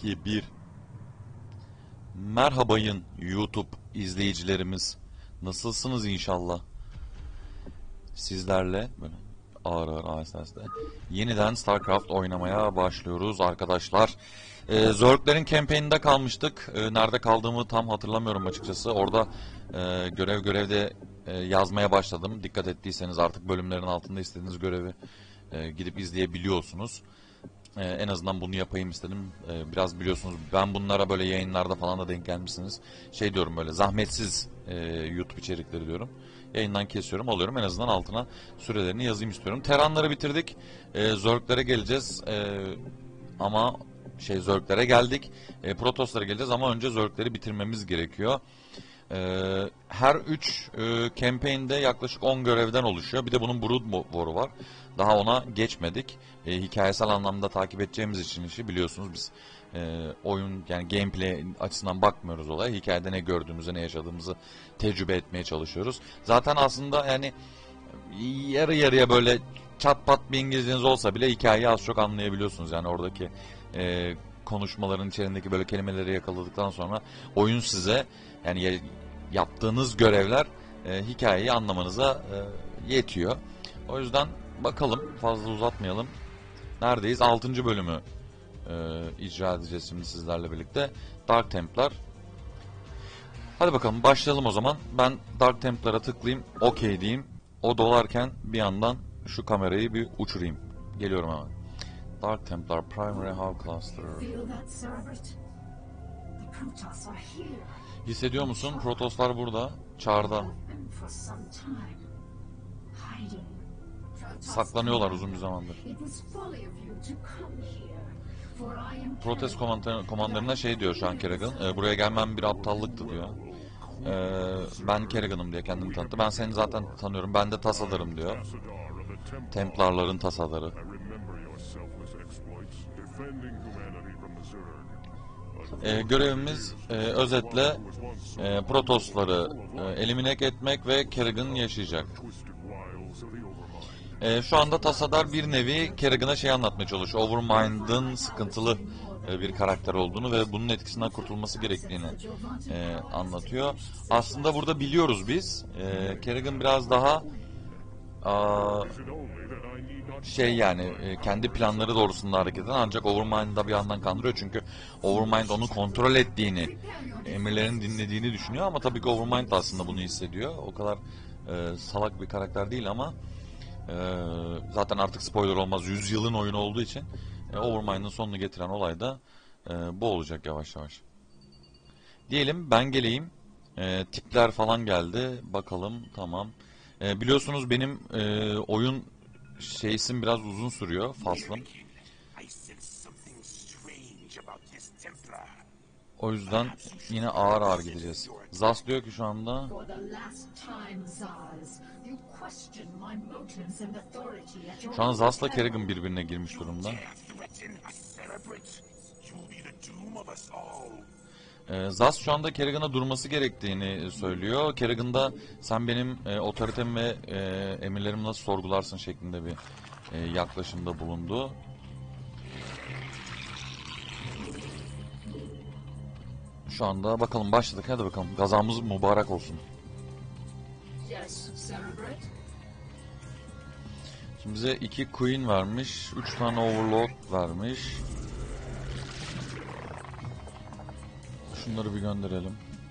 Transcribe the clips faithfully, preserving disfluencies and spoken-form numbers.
iki, bir. Merhabayın YouTube izleyicilerimiz. Nasılsınız inşallah? Sizlerle böyle ağır ağır ağır sesle yeniden StarCraft oynamaya başlıyoruz arkadaşlar. Ee, Zerg'lerin campaign'inde kalmıştık. Ee, nerede kaldığımı tam hatırlamıyorum açıkçası. Orada e, görev görevde e, yazmaya başladım. Dikkat ettiyseniz artık bölümlerin altında istediğiniz görevi e, gidip izleyebiliyorsunuz. Ee, en azından bunu yapayım istedim. Ee, biraz biliyorsunuz ben bunlara böyle yayınlarda falan da denk gelmişsiniz. Şey diyorum, böyle zahmetsiz e, YouTube içerikleri diyorum. Yayından kesiyorum, alıyorum, en azından altına sürelerini yazayım istiyorum. Teranları bitirdik. E, Zerglere geleceğiz. E, ama şey Zerglere geldik. E, Protoslara geleceğiz ama önce Zergleri bitirmemiz gerekiyor. Ee, her üç e, campaign'de yaklaşık on görevden oluşuyor. Bir de bunun Brood War'u var. Daha ona geçmedik. E, hikayesel anlamda takip edeceğimiz için işi biliyorsunuz biz e, oyun yani gameplay açısından bakmıyoruz olaya. Hikayede ne gördüğümüzü, ne yaşadığımızı tecrübe etmeye çalışıyoruz. Zaten aslında yani yarı yarıya böyle çat pat bir İngilizceniz olsa bile hikayeyi az çok anlayabiliyorsunuz. Yani oradaki e, konuşmaların içerisindeki böyle kelimeleri yakaladıktan sonra oyun size yani yaptığınız görevler e, hikayeyi anlamanıza e, yetiyor. O yüzden bakalım, fazla uzatmayalım. Neredeyiz? altıncı bölümü e, icra edeceğiz şimdi sizlerle birlikte. Dark Templar. Hadi bakalım başlayalım o zaman. Ben Dark Templar'a tıklayayım, okey diyeyim. O dolarken bir yandan şu kamerayı bir uçurayım. Geliyorum hemen. Dark Templar Primary Hub Cluster. Hissediyor musun? Protoslar burada. Çağrıda. Saklanıyorlar uzun bir zamandır. Protest komandanlarına şey diyor şu an Kerrigan. E, buraya gelmem bir aptallıktı diyor. E, ben Kerrigan'ım diye kendini tanıttı. Ben seni zaten tanıyorum. Ben de Tasadar'ım diyor. Templarların Tasadarı. E, görevimiz e, özetle e, Protosları e, elimine etmek ve Kerrigan yaşayacak. E, şu anda Tasadar bir nevi Kerrigan'a şey anlatmaya çalışıyor. Overmind'ın sıkıntılı e, bir karakter olduğunu ve bunun etkisinden kurtulması gerektiğini e, anlatıyor. Aslında burada biliyoruz biz. E, Kerrigan biraz daha a, şey yani e, kendi planları doğrusunda hareket eden, ancak Overmind'da bir yandan kandırıyor çünkü Overmind onu kontrol ettiğini, emirlerini dinlediğini düşünüyor ama tabii ki Overmind aslında bunu hissediyor. O kadar e, salak bir karakter değil ama e, zaten artık spoiler olmaz, yüz yılın oyunu olduğu için e, Overmind'ın sonunu getiren olay da e, bu olacak yavaş yavaş. Diyelim ben geleyim. E, tipler falan geldi. Bakalım, tamam. E, biliyorsunuz benim e, oyun şeysim biraz uzun sürüyor, faslım. O yüzden yine ağır ağır gideceğiz. Zas diyor ki şu anda şu an Zas'la Kerrigan birbirine girmiş durumda. Ee, Zas şu anda Kerrigan'a durması gerektiğini söylüyor. Kerrigan da sen benim e, otoritemi ve e, emirlerimi nasıl sorgularsın şeklinde bir e, yaklaşımda bulundu. Şu anda bakalım, başladık, hadi bakalım, gazamız mübarek olsun. Şimdi bize iki Queen vermiş, üç tane Overlord vermiş. Şunları bir gönderelim.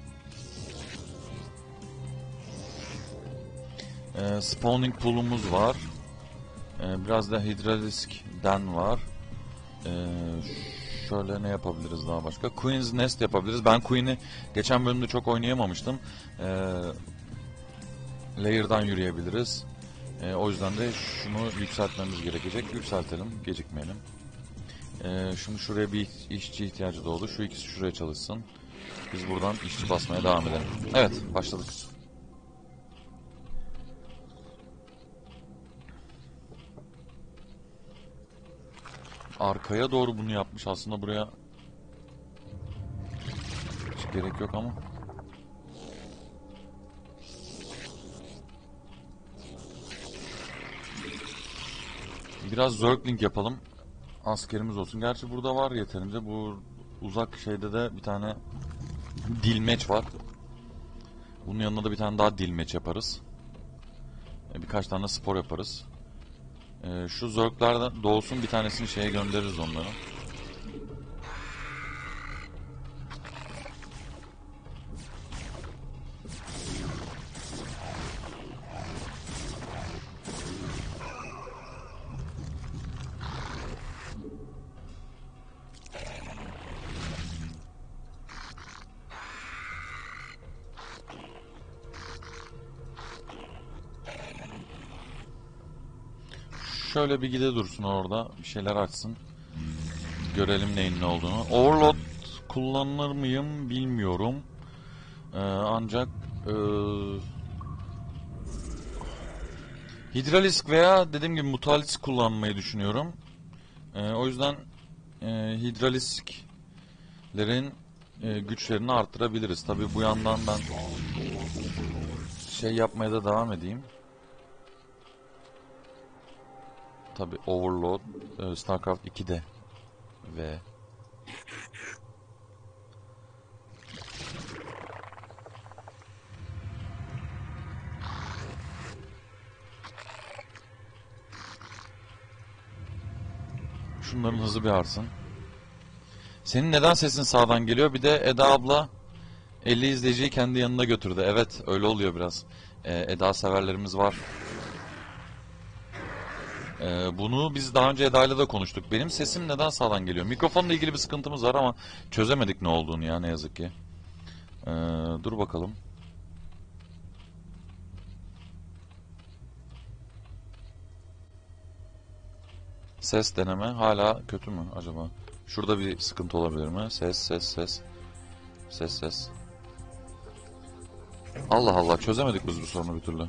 Ee, spawning pool'umuz var. Ee, biraz da Hydralisk'den var. Ee, şöyle ne yapabiliriz daha başka? Queen's Nest yapabiliriz. Ben Queen'i geçen bölümde çok oynayamamıştım. Ee, layer'dan yürüyebiliriz. Ee, o yüzden de şunu yükseltmemiz gerekecek. Yükseltelim, gecikmeyelim. Ee, şunu şuraya bir işçi ihtiyacı doğdu. Şu ikisi şuraya çalışsın. Biz buradan işçi basmaya devam edelim. Evet, başladık. Arkaya doğru bunu yapmış. Aslında buraya hiç gerek yok ama. Biraz Zergling yapalım. Askerimiz olsun. Gerçi burada var yeterince. Bu uzak şeyde de bir tane dilmeç var. Bunun yanına da bir tane daha dilmeç yaparız. E, birkaç tane spor yaparız. E, şu zörklerden doğsun, bir tanesini şeye göndeririz onları. Şöyle bir gide dursun orada. Bir şeyler açsın. Görelim neyin ne olduğunu. Overload kullanır mıyım bilmiyorum. Ee, ancak ee, Hydralisk veya dediğim gibi Mutalisk kullanmayı düşünüyorum. Ee, o yüzden e, Hydralisk'lerin e, güçlerini arttırabiliriz. Tabi bu yandan ben şey yapmaya da devam edeyim. Tabi Overload e, StarCraft iki'de ve şunların hızı bir artsın. Senin neden sesin sağdan geliyor? Bir de Eda abla elli izleyiciyi kendi yanına götürdü. Evet, öyle oluyor biraz. Ee, Eda severlerimiz var. Ee, bunu biz daha önce Eda'yla da konuştuk. Benim sesim neden sağdan geliyor? Mikrofonla ilgili bir sıkıntımız var ama çözemedik ne olduğunu ya, ne yazık ki. Ee, dur bakalım. Ses deneme hala kötü mü acaba? Şurada bir sıkıntı olabilir mi? Ses, ses, ses. Ses, ses. Allah Allah, çözemedik biz bu sorunu bir türlü.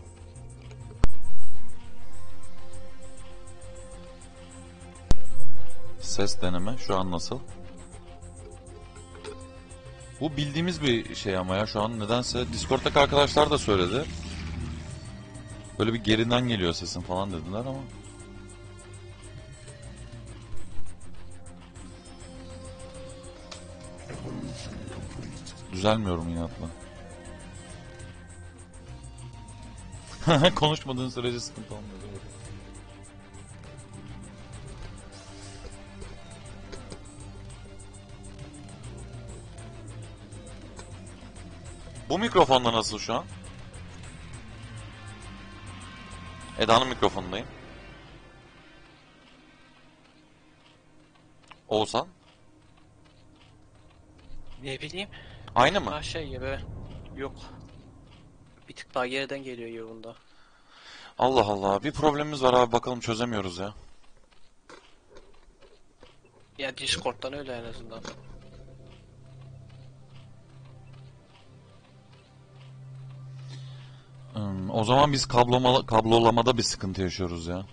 Ses deneme şu an nasıl? Bu bildiğimiz bir şey ama ya şu an nedense Discord'daki arkadaşlar da söyledi. Böyle bir gerinden geliyor sesin falan dediler ama. Düzelmiyorum inatla. Konuşmadığın sürece sıkıntı olmuyor. Bu mikrofonda nasıl şu an? Eda'nın mikrofonundayım. Oğuzhan. Ne bileyim. Aynı mı? Ha şey gibi. Yok. Bir tık daha geriden geliyor yolunda. Allah Allah. Bir problemimiz var abi, bakalım çözemiyoruz ya. Ya Discord'dan öyle en azından. Hmm, o zaman biz kabloma, kablolamada bir sıkıntı yaşıyoruz ya.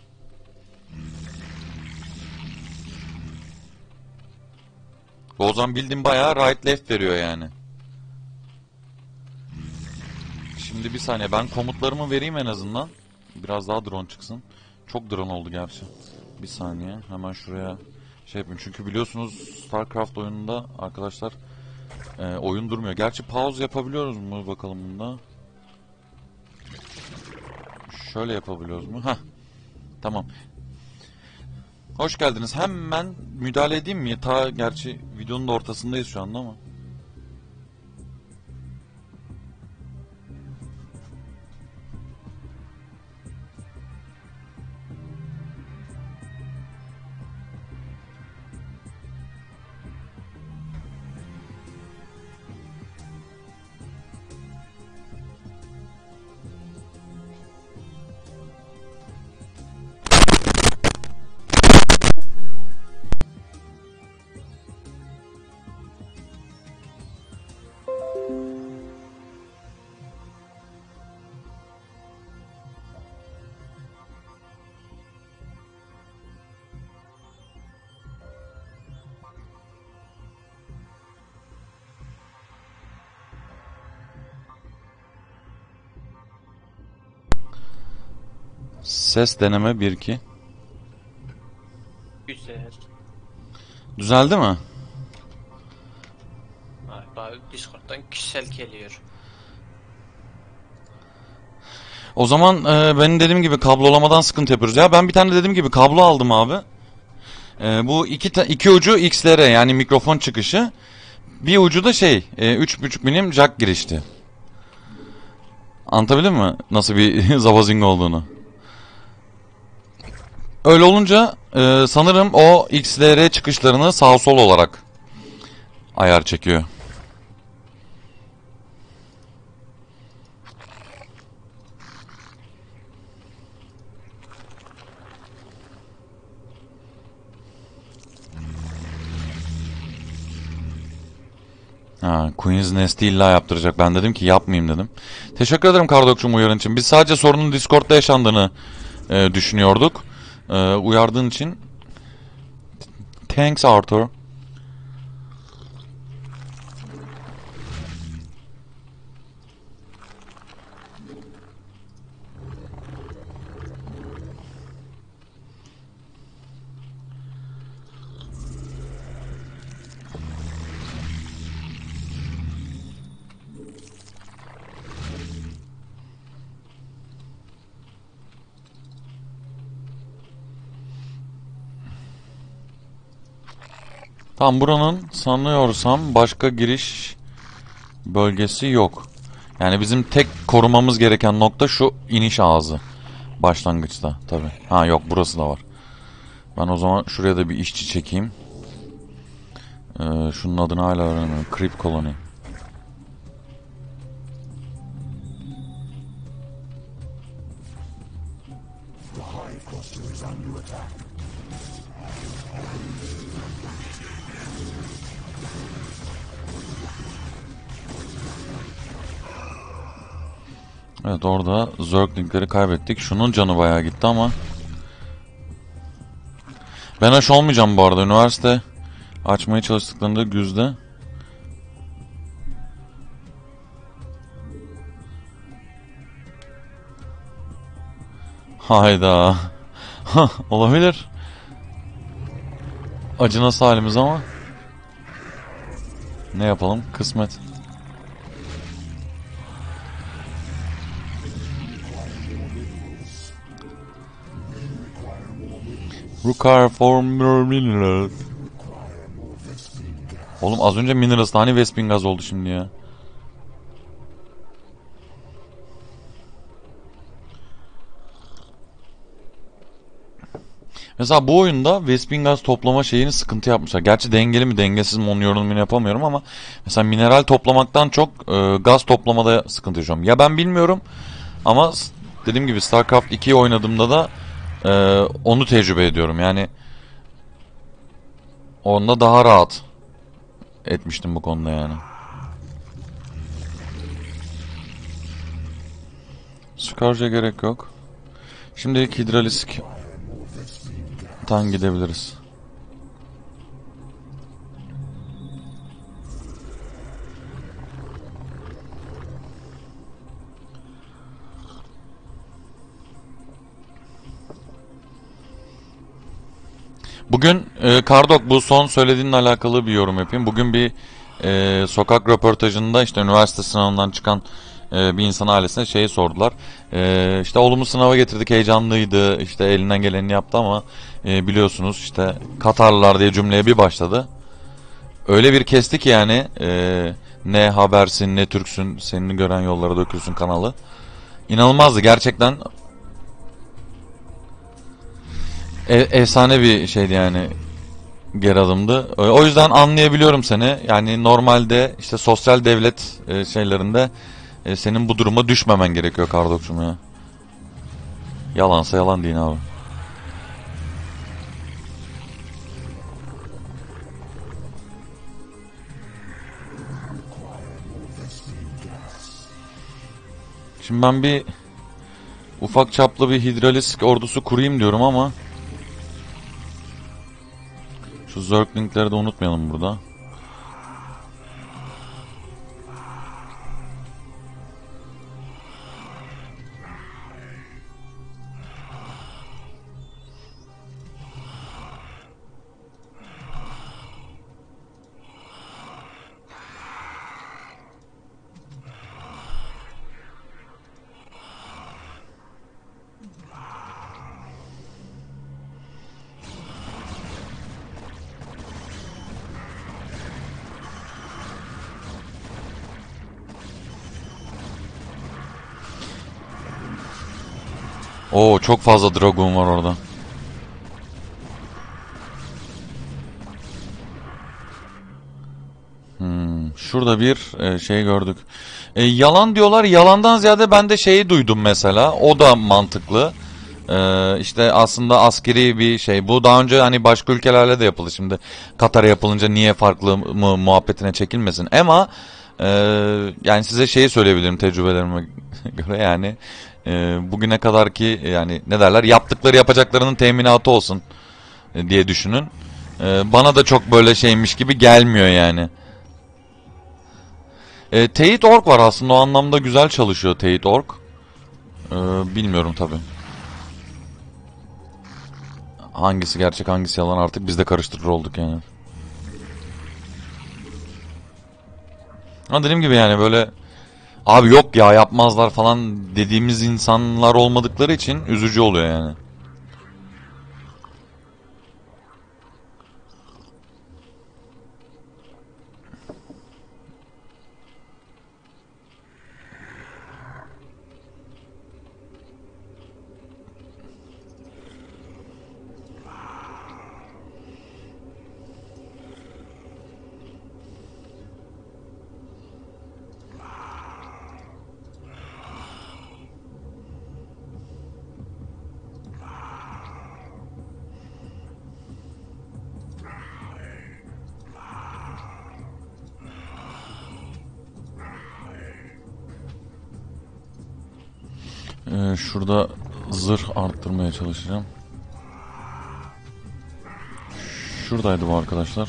O zaman bildiğin bayağı right left veriyor yani. Şimdi bir saniye, ben komutlarımı vereyim en azından. Biraz daha drone çıksın. Çok drone oldu gerçi. Bir saniye hemen şuraya şey yapayım. Çünkü biliyorsunuz StarCraft oyununda arkadaşlar e, oyun durmuyor. Gerçi pause yapabiliyoruz mu bakalım bunda. Şöyle yapabiliyoruz mu? Heh. Tamam. Hoş geldiniz. Hemen müdahale edeyim mi? Ta gerçi videonun da ortasındayız şu anda ama. Ses deneme bir iki. Güzel. Düzeldi mi? Galiba Discord'dan kişisel geliyor. O zaman e, benim dediğim gibi kablolamadan sıkıntı yapıyoruz. Ya ben bir tane dediğim gibi kablo aldım abi. E, bu iki, ta- iki ucu X L R yani mikrofon çıkışı. Bir ucu da şey e, üç buçuk milim jack girişti. Anlatabildim mi? Nasıl bir zavazingo olduğunu. Öyle olunca e, sanırım o X L R çıkışlarını sağ sol olarak ayar çekiyor. Ha, Queen's Nest'i illa yaptıracak. Ben dedim ki yapmayayım dedim. Teşekkür ederim Kardokçum uyarın için. Biz sadece sorunun Discord'da yaşandığını e, düşünüyorduk. E, uyardığın için thanks Arthur. Tamam, buranın sanıyorsam başka giriş bölgesi yok. Yani bizim tek korumamız gereken nokta şu iniş ağzı. Başlangıçta tabi. Ha yok, burası da var. Ben o zaman şuraya da bir işçi çekeyim. Ee, şunun adını hala öğrenemiyorum. Creep Colony. Evet, orada Zergling'leri kaybettik. Şunun canı bayağı gitti ama ben aş olmayacağım bu arada. Üniversite açmaya çalıştıklarında güzde. Hayda. Olabilir. Acınası halimiz ama ne yapalım? Kısmet. Require for more minerals. Oğlum az önce minerals tane Vespin gaz oldu şimdi ya. Mesela bu oyunda Vespin gaz toplama şeyini sıkıntı yapmışlar. Gerçi dengeli mi dengesiz mi onun yorumunu yapamıyorum ama mesela mineral toplamaktan çok e, gaz toplamada sıkıntı yaşıyorum. Ya ben bilmiyorum ama dediğim gibi StarCraft ikiyi oynadığımda da e, onu tecrübe ediyorum. Yani onda daha rahat etmiştim bu konuda yani. Scourge'e gerek yok. Şimdilik Hydralisk'tan gidebiliriz. Bugün e, Kardok, bu son söylediğinle alakalı bir yorum yapayım. Bugün bir e, sokak röportajında işte üniversite sınavından çıkan e, bir insan ailesine şeyi sordular. E, işte oğlumu sınava getirdik, heyecanlıydı, işte elinden geleni yaptı ama e, biliyorsunuz işte Katarlılar diye cümleye bir başladı. Öyle bir kesti ki yani e, ne habersin ne Türksün, seni gören yollara dökülsün kanalı. İnanılmazdı gerçekten. E, efsane bir şeydi yani, geri adımdı. E, O yüzden anlayabiliyorum seni. Yani normalde işte sosyal devlet e, şeylerinde e, senin bu duruma düşmemen gerekiyor Kardokçum ya. Yalansa yalan deyin abi. Şimdi ben bir ufak çaplı bir hidralisk ordusu kurayım diyorum ama şu Zergling'leri de unutmayalım burada. Oo, çok fazla dragon var orada. Hmm, şurada bir e, şey gördük. E, yalan diyorlar. Yalandan ziyade ben de şeyi duydum mesela. O da mantıklı. E, işte aslında askeri bir şey. Bu daha önce hani başka ülkelerle de yapıldı. Şimdi Katar'a yapılınca niye farklı mı muhabbetine çekilmesin. Ama e, yani size şeyi söyleyebilirim tecrübelerime göre yani. E, bugüne kadar ki yani ne derler, yaptıkları yapacaklarının teminatı olsun e, diye düşünün. E, bana da çok böyle şeymiş gibi gelmiyor yani. E, Teyit nokta org var aslında, o anlamda güzel çalışıyor Teyit nokta org. E, bilmiyorum tabi. Hangisi gerçek hangisi yalan artık biz de karıştırır olduk yani. Ama dediğim gibi yani böyle abi yok ya yapmazlar falan dediğimiz insanlar olmadıkları için üzücü oluyor yani. E, şurada zırh arttırmaya çalışacağım. Şuradaydı bu arkadaşlar.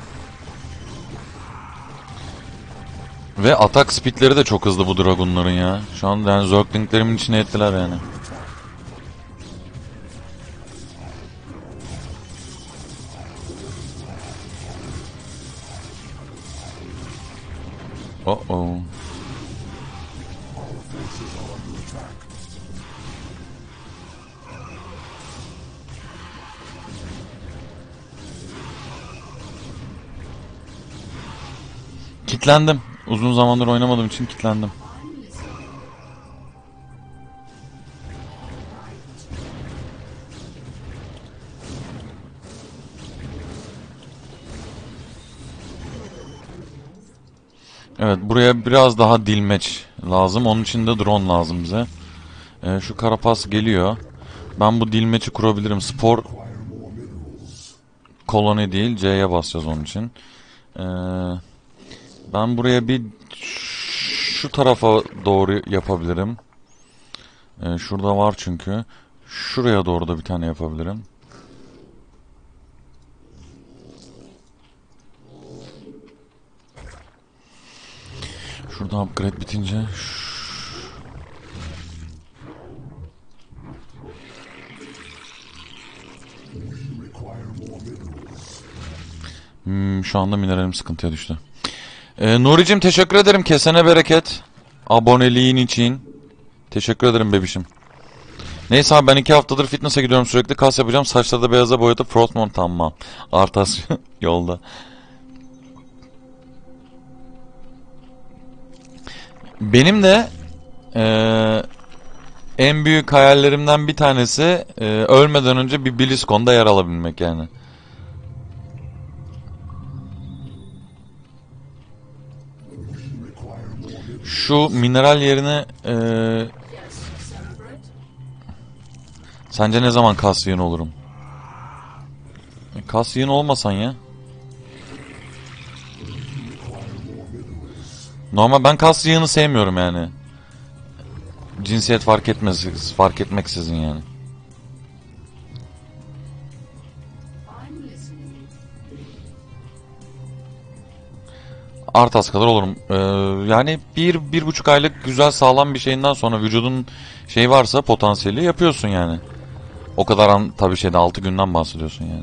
Ve atak speedleri de çok hızlı bu dragonların ya. Şu an yani zergling'lerimin içine ettiler yani. Oh oh. Kitlendim. Uzun zamandır oynamadığım için kitlendim. Evet, buraya biraz daha dilmeç lazım. Onun için de drone lazım bize. Ee, şu karapas geliyor. Ben bu dilmeçi kurabilirim. Spor koloni değil. C'ye basacağız onun için. Ee, ben buraya bir şu tarafa doğru yapabilirim. Ee, şurada var çünkü. Şuraya doğru da bir tane yapabilirim. Şurada upgrade bitince Hmm, şu anda mineralim sıkıntıya düştü. Ee, Nuri'cim teşekkür ederim. Kesene bereket. Aboneliğin için. Teşekkür ederim bebişim. Neyse abi ben iki haftadır fitness'a gidiyorum sürekli. Kas yapacağım. Saçları da beyaza boyatıp Frostmont tamam. Artas yolda. Benim de ee, en büyük hayallerimden bir tanesi ee, ölmeden önce bir BlizzCon'da yer alabilmek yani. Şu mineral yerine ee, sence ne zaman kas yığın olurum? E, kas yığın olmasan ya. Normal ben kas yığını sevmiyorum yani. Cinsiyet fark etmez, fark etmeksizin yani. Artas kadar olurum. Ee, yani bir, bir buçuk aylık güzel sağlam bir şeyinden sonra vücudun şey varsa potansiyeli yapıyorsun yani. O kadar an, tabii şeyde altı günden bahsediyorsun yani.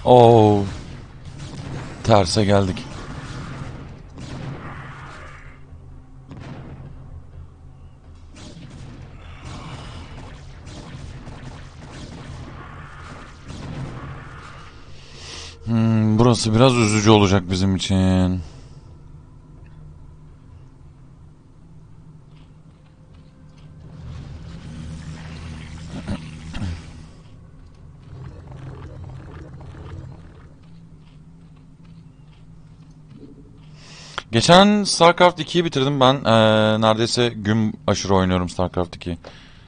Oo. Terse geldik. Hmm, burası biraz üzücü olacak bizim için. Geçen StarCraft ikiyi bitirdim ben. Ee, neredeyse gün aşırı oynuyorum StarCraft iki.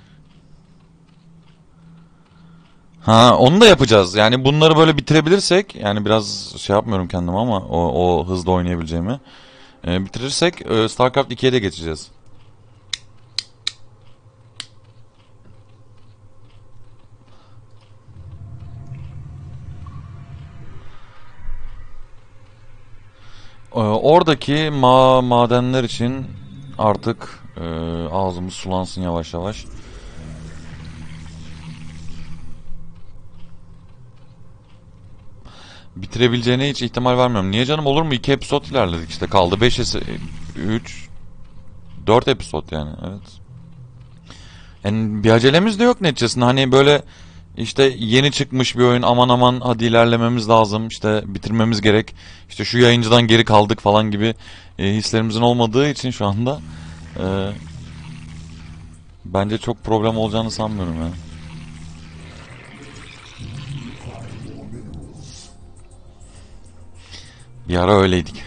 Ha, onu da yapacağız. Yani bunları böyle bitirebilirsek, yani biraz şey yapmıyorum kendime ama o, o hızda oynayabileceğimi. Ee, bitirirsek e, StarCraft ikiye de geçeceğiz. Ee, oradaki ma madenler için artık e, ağzımız sulansın yavaş yavaş. Bitirebileceğine hiç ihtimal vermiyorum. Niye canım, olur mu? iki episod ilerledik işte. Kaldı beş, üç, dört episod yani. Evet. Yani bir acelemiz de yok neticesinde. Hani böyle işte yeni çıkmış bir oyun, aman aman hadi ilerlememiz lazım, işte bitirmemiz gerek, işte şu yayıncıdan geri kaldık falan gibi e, hislerimizin olmadığı için şu anda e, bence çok problem olacağını sanmıyorum yani. Bir ara öyleydik.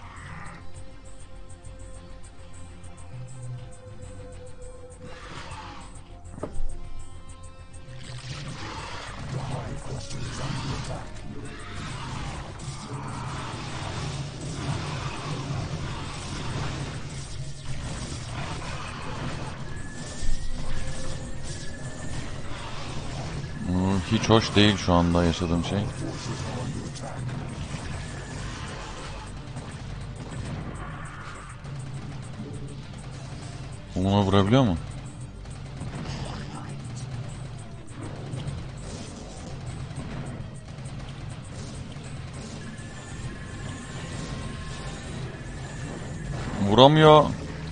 Hmm, hiç hoş değil şu anda yaşadığım şey. Ona vurabiliyor mu? Vuramıyor.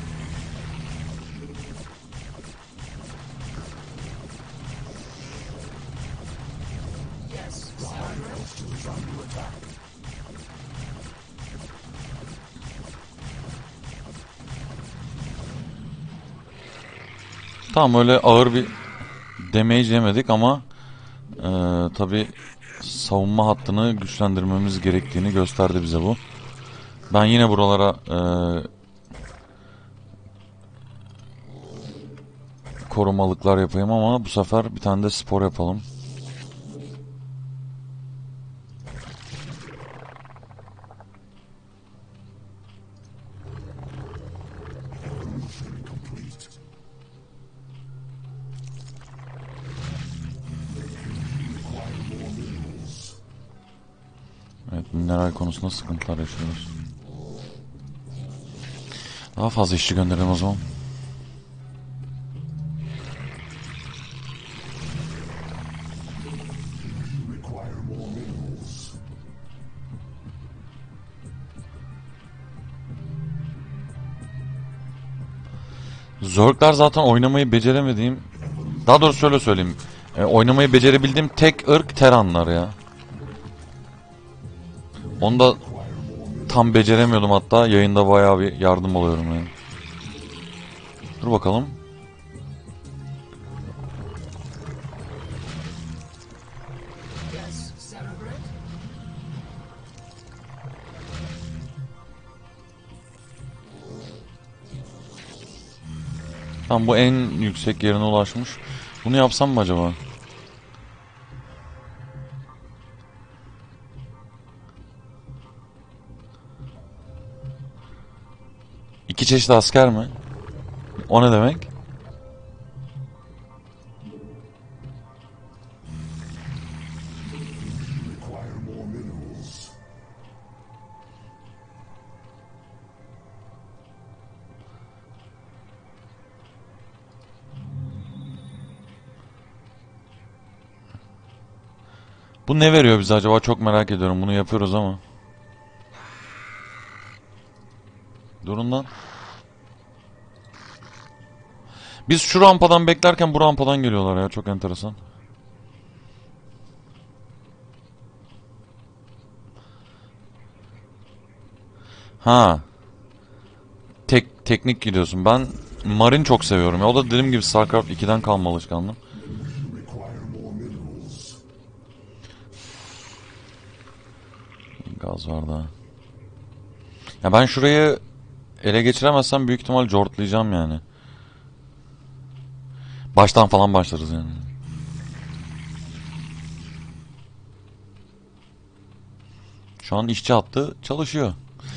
Tamam, öyle ağır bir damage yemedik ama e, tabi savunma hattını güçlendirmemiz gerektiğini gösterdi bize bu. Ben yine buralara e, korumalıklar yapayım ama bu sefer bir tane de spor yapalım. Evet, mineral konusunda sıkıntılar yaşıyoruz. Daha fazla işçi gönderelim o zaman. Zergler zaten oynamayı beceremediğim, daha doğrusu şöyle söyleyeyim, e, oynamayı becerebildiğim tek ırk Terranlar ya. Onu da tam beceremiyordum, hatta yayında bayağı bir yardım oluyorum yani. Dur bakalım. Tam bu en yüksek yerine ulaşmış. Bunu yapsam mı acaba? İki çeşit asker mi? O ne demek? Bu ne veriyor bize acaba, çok merak ediyorum. Bunu yapıyoruz ama. Durun lan. Biz şu rampadan beklerken bu rampadan geliyorlar ya, çok enteresan. Ha. Tek teknik gidiyorsun. Ben Marine çok seviyorum ya. O da dediğim gibi StarCraft ikiden kalma alışkanlığım. Gaz var daha. Ya ben şurayı ele geçiremezsem büyük ihtimal jortlayacağım yani. Baştan falan başlarız yani. Şu an işçi hattı çalışıyor.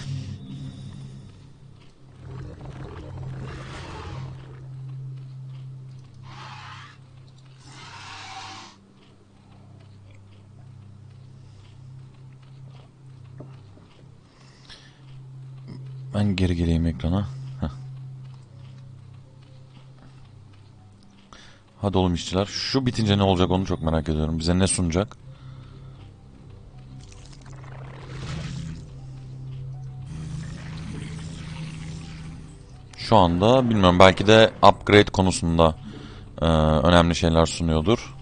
Ben geri geleyim ekrana. Heh. Hadi oğlum işçiler. Şu bitince ne olacak onu çok merak ediyorum. Bize ne sunacak? Şu anda bilmiyorum, belki de upgrade konusunda e, önemli şeyler sunuyordur.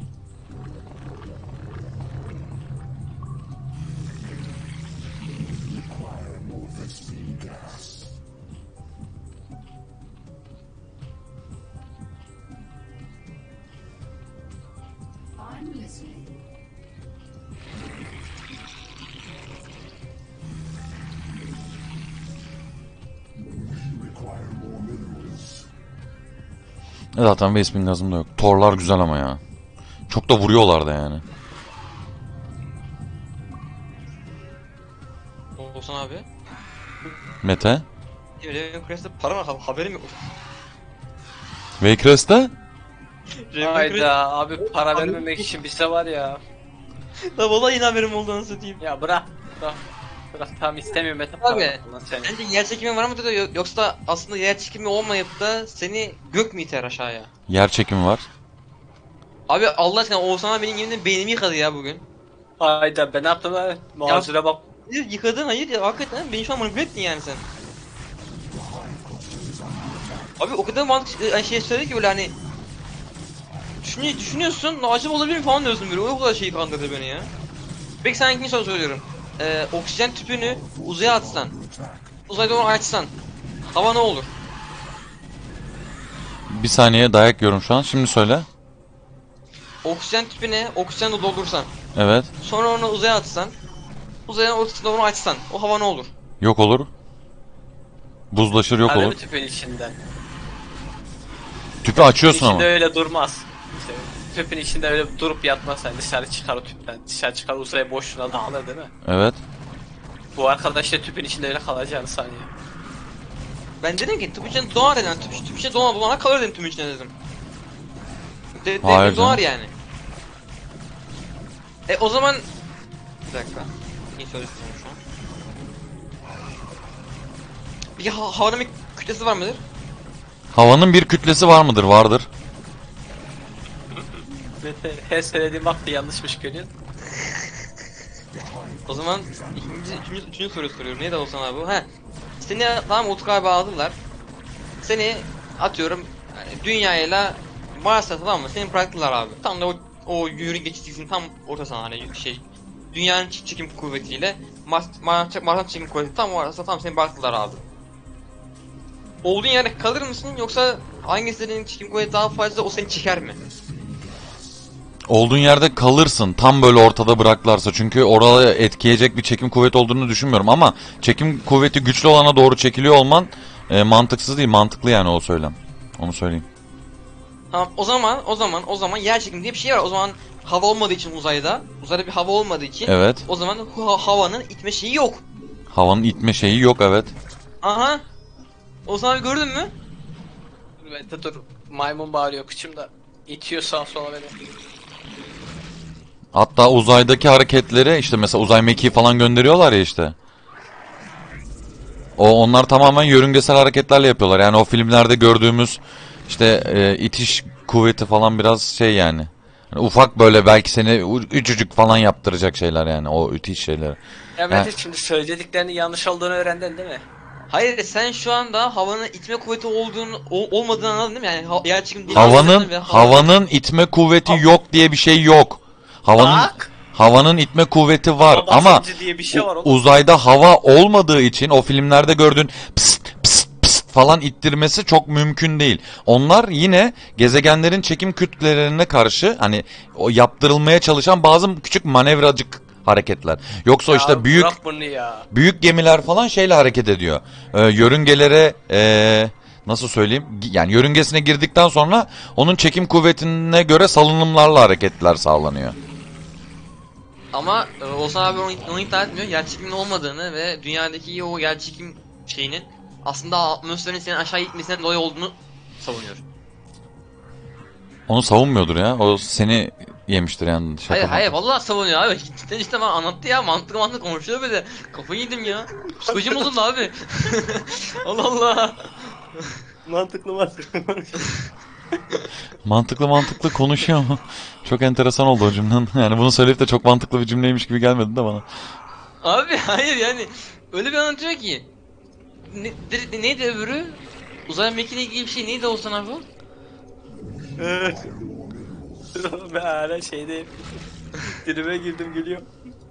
E zaten Vespin gazım da yok. Torlar güzel ama ya. Çok da vuruyorlar da yani. Olsun abi. Mete. Raven Crest'te para var, ha- haberim yok. Waycrest'te? Raven Hayda abi, para vermemek için bize var ya. La vallahi yine haberim olduğunu satayım. Ya bırak. Bırak. Bırak, tamam istemiyorum Mete. Abi, Tamam, seni. Bence yer çekimi var mı dedi, yo- yoksa aslında yer çekimi olmayıp da seni gök mü iter aşağıya? Yer çekimi var. Abi Allah aşkına Oğuzhan abi benim yeminle beynimi yıkadı ya bugün. Hayda, ben ne yaptım lan? Mağazına bak. Hayır, yıkadın hayır ya, hakikaten beni şu an manipüle ettin yani sen. Abi o kadar mantıklı yani şey söyledi ki böyle hani Düşünü, düşünüyorsun, acaba olabilir mi falan diyorsun böyle, o kadar şeyi kandırdı beni ya. Peki sana ikinci soru söylüyorum. Ee, oksijen tüpünü uzaya atsan, uzayda onu açsan, hava ne olur? Bir saniye dayak yiyorum şu an. Şimdi söyle. Oksijen tüpüne oksijen doldursan, Evet. sonra onu uzaya atsan, uzayın ortasında onu açsan, o hava ne olur? Yok olur. Buzlaşır, yok Alev olur. tüpün içinde. Tüpü açıyorsun İçinde ama. öyle durmaz. İşte, tüpün içinde öyle durup yatmaz, sen dışarı çıkar o tüpten. Dışarı çıkar, uzaya boşluğuna dağılır değil mi? Evet. Bu arkadaş da tüpün içinde öyle kalacağını sanıyor. Ben dedim ki tüp içinde doğar dedim, tüp, tüp içinde donar dolana kalır dedim, tüp içinde dedim. De, de, Hayır doğar canım. yani. E o zaman... Bir dakika. İyi söylüyorsun şu an. Peki ha havanın bir kütlesi var mıdır? Havanın bir kütlesi var mıdır? Vardır. Mete, her söylediğim vakti yanlışmış görüyorsun. O zaman ikinci, üçüncü, üçüncü soruyu soruyorum. Neydi Oğuzhan abi bu? He. Seni tamam Utku abi aldılar. Seni atıyorum yani dünyayla Mars'a, tamam mı? Seni bıraktılar abi. Tam da o, o yürü geçişinin tam ortasına hani şey. Dünyanın ç- çekim kuvvetiyle Mars, Mars, Mars'ın çekim kuvveti tam ortasına tam seni bıraktılar abi. Olduğun yerde kalır mısın, yoksa hangisinin çekim kuvveti daha fazla o seni çeker mi? Olduğun yerde kalırsın. Tam böyle ortada bıraklarsa. Çünkü oraya etkileyecek bir çekim kuvveti olduğunu düşünmüyorum. Ama çekim kuvveti güçlü olana doğru çekiliyor olman e, mantıksız değil. Mantıklı yani o söylem. Onu söyleyeyim. Tamam, o zaman o zaman o zaman yer çekimi diye bir şey var. O zaman hava olmadığı için uzayda, uzayda bir hava olmadığı için Evet. o zaman hu- havanın itme şeyi yok. Havanın itme şeyi yok, evet. Aha. O zaman gördün mü? Mete dur, maymun bağırıyor kıçımda. İtiyor sağa sola beni. Hatta uzaydaki hareketleri işte mesela uzay mekiği falan gönderiyorlar ya işte. O onlar tamamen yörüngesel hareketlerle yapıyorlar. Yani o filmlerde gördüğümüz işte e, itiş kuvveti falan biraz şey yani. Yani ufak böyle belki seni u- ücücük falan yaptıracak şeyler yani o müthiş şeyler. Ya Mete şimdi söylediklerinin yanlış olduğunu öğrendin değil mi? Hayır sen şu anda havanın itme kuvveti olduğunu ol- olmadığını anladın değil mi? Yani ha, yer çekimi değil. Havanın Ve hava- havanın itme kuvveti yok diye bir şey yok. Havanın Bak. havanın itme kuvveti var Hava ama basıncı diye bir şey var u- oğlum. uzayda hava olmadığı için o filmlerde gördüğün pst pst pst falan ittirmesi çok mümkün değil. Onlar yine gezegenlerin çekim kütlelerine karşı hani o yaptırılmaya çalışan bazı küçük manevracık hareketler. Yoksa Ya işte büyük bırak bunu ya. büyük gemiler falan şeyle hareket ediyor. Ee, yörüngelere ee, nasıl söyleyeyim? Gi- Yani yörüngesine girdikten sonra onun çekim kuvvetine göre salınımlarla hareketler sağlanıyor. Ama e, Oğuzhan abi onu, onu iddia etmiyor. Yer çekiminin olmadığını ve dünyadaki o yer çekim şeyinin aslında atmosferin senin aşağı gitmesinden dolayı olduğunu savunuyor. Onu savunmuyordur ya. O seni yemiştir yani. Şaka Hayır mı? hayır vallahi savunuyor abi. Cidden işte bana anlattı ya, mantıklı mantıklı konuşuyor böyle. Kafayı yedim ya. Psikolojim bozuldu abi. Allah Allah. Mantıklı mantıklı. Mantıklı mantıklı konuşuyor ama çok enteresan oldu o cümlen. Yani bunu söyleyip de çok mantıklı bir cümleymiş gibi gelmedi de bana. Abi hayır yani öyle bir anlatıyor ki. Ne, de- neydi öbürü? Uzay mekiğiyle ilgili bir şey neydi Oğuzhan abi o? Ben hala şeydeyim. Dilime girdim gülüyor.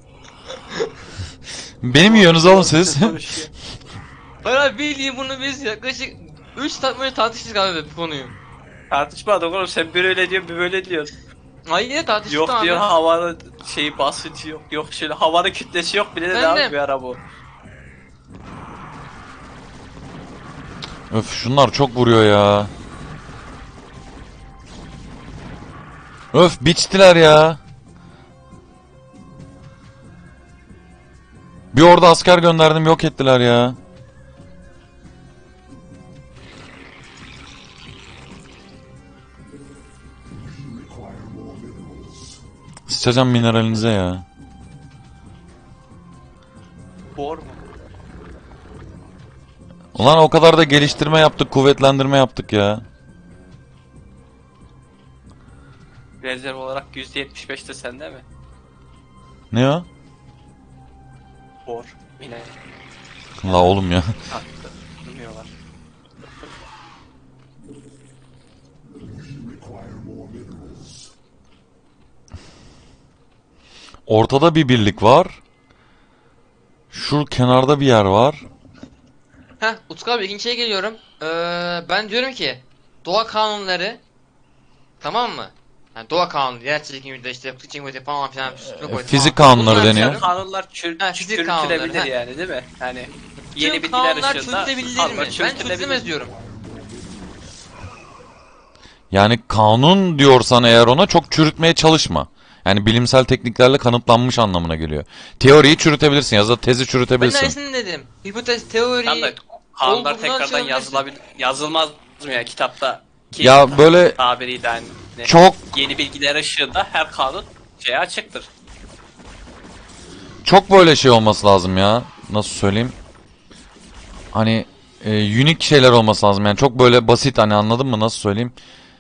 Benim yiyorsunuz oğlum siz. Konuşuyor. Hayır abi bildiğin bunu biz yaklaşık üç saat boyunca tartıştık abi bu konuyu. Tartışma oğlum, sen bir öyle diyorsun bir böyle diyorsun. Hayır tartıştık Yok abi. diyor havanın şeyi basıncı yok. Yok şöyle havanın kütlesi yok bile de Ben abi de. bir ara bu. Öf şunlar çok vuruyor ya. Öf biçtiler ya. Bir orada asker gönderdim yok ettiler ya. Sıçacağım mineralinize ya. Bor mu? Ulan o kadar da geliştirme yaptık, kuvvetlendirme yaptık ya. Rezerv olarak yüzde yetmiş beş de sende mi? Ne o? Bor. Yine La oğlum ya. attı. Bilmiyorlar. Ortada bir birlik var. Şu kenarda bir yer var. Heh Utku abi ikinci şeye geliyorum. Ee, ben diyorum ki doğa kanunları tamam mı? Yani doğa kanunu, yer çekimi işte fıtık çekimi falan filan. E, fizik kanunları Bunlar deniyor. diyorum. Kanunlar çür Ha, fizik kanunları, çürütülebilir ha. yani değil mi? Hani Tüm yeni bilgiler kanunlar ışığında çürütülebilir kanunlar mi? Ben çürütülebilir. çürütülemez diyorum. Yani kanun diyorsan eğer ona çok çürütmeye çalışma. Yani bilimsel tekniklerle kanıtlanmış anlamına geliyor. Teoriyi çürütebilirsin ya da tezi Ben çürütebilirsin. neresini dedim? Hipotez, teori, Tam da kanunlar olduğundan tekrardan şey yazılabilir. Yazılmaz mı ya kitapta? Ki Ya böyle tabiriyle hani çok yeni bilgiler ışığında her kanun şeye açıktır. çok böyle şey olması lazım ya. Nasıl söyleyeyim? Hani e, unique şeyler olması lazım. Yani çok böyle basit hani anladın mı? Nasıl söyleyeyim?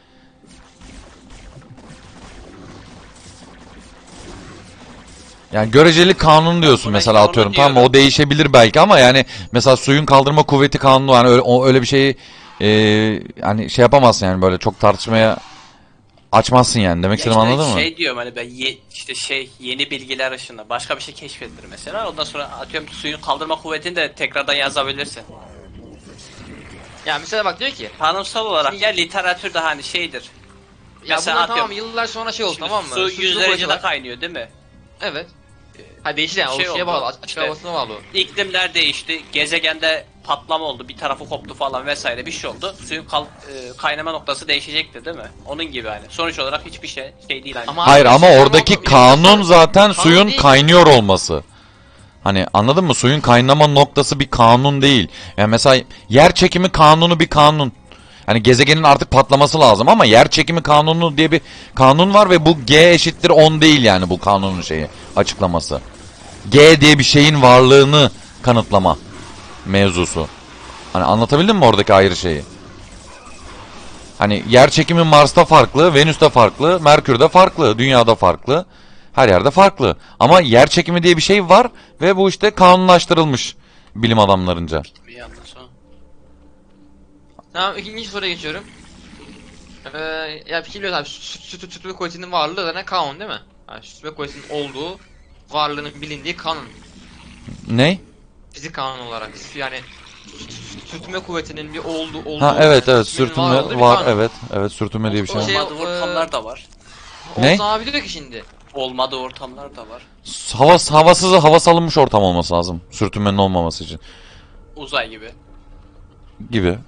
Yani göreceli kanun diyorsun Buna mesela onu atıyorum. Tamam mı? diyorum. O değişebilir belki ama yani mesela suyun kaldırma kuvveti kanunu hani öyle, o, öyle bir şeyi e, hani şey yapamazsın yani böyle çok tartışmaya açmazsın yani. Demek Ya istediğimi işte anladın mı? şey diyorum hani ben ye, işte şey yeni bilgiler ışığında başka bir şey keşfedilir mesela. Ondan sonra atıyorum suyun kaldırma kuvvetini de tekrardan yazabilirsin. Ya mesela bak diyor ki Tanımsal olarak Şimdi- ya literatürde hani şeydir. ya Mesela bunlar tamam atıyorum, yıllar sonra şey oldu Şimdi tamam mı? su Su yüz şunu derecede koydular. kaynıyor değil mi? Evet. Ha değişir yani Şey o şeye oldu, bağlı açık işte- havasına bağlı. o. İklimler değişti, gezegende patlama oldu, bir tarafı koptu falan vesaire bir şey oldu. Suyun kal- e, kaynama noktası değişecekti değil mi? Onun gibi hani. Sonuç olarak hiçbir şey şey değil hani. Ama Hayır abi, ama şimdi oradaki o- kanun zaten Kanun suyun değil. kaynıyor olması. Hani anladın mı? Suyun kaynama noktası bir kanun değil. Yani mesela yer çekimi kanunu bir kanun. Hani gezegenin artık patlaması lazım ama yer çekimi kanunu diye bir kanun var ve bu G eşittir on değil yani bu kanunun şeyi açıklaması. G diye bir şeyin varlığını kanıtlama mevzusu. Hani anlatabildim mi oradaki ayrı şeyi? Hani yer çekimi Mars'ta farklı, Venüs'te farklı, Merkür'de farklı, Dünya'da farklı. Her yerde farklı. Ama yer çekimi diye bir şey var ve bu işte kanunlaştırılmış bilim adamlarınca. Bir yandan sonra. Tamam, ikinci soruya geçiyorum. Ee, ya bir şey biliyoruz abi, süt, süt, süt ve kuvvetinin varlığı zaten kanun değil mi? Yani süt ve kuvvetinin olduğu, varlığının bilindiği kanun. Ne? Fizik kanunu olarak. Yani sürtünme kuvvetinin bir olduğu, olduğu Ha evet evet sürtünmenin var olduğu sürtünme bir var kanun. evet. Evet sürtünme diye bir şey O var. şey- Olmadığı ortamlar da var. Ne? Olsan abi diyor ki şimdi. Olmadığı ortamlar da var. Hava, havasız hava salınmış ortam olması lazım. Sürtünmenin olmaması için. Uzay gibi. Gibi.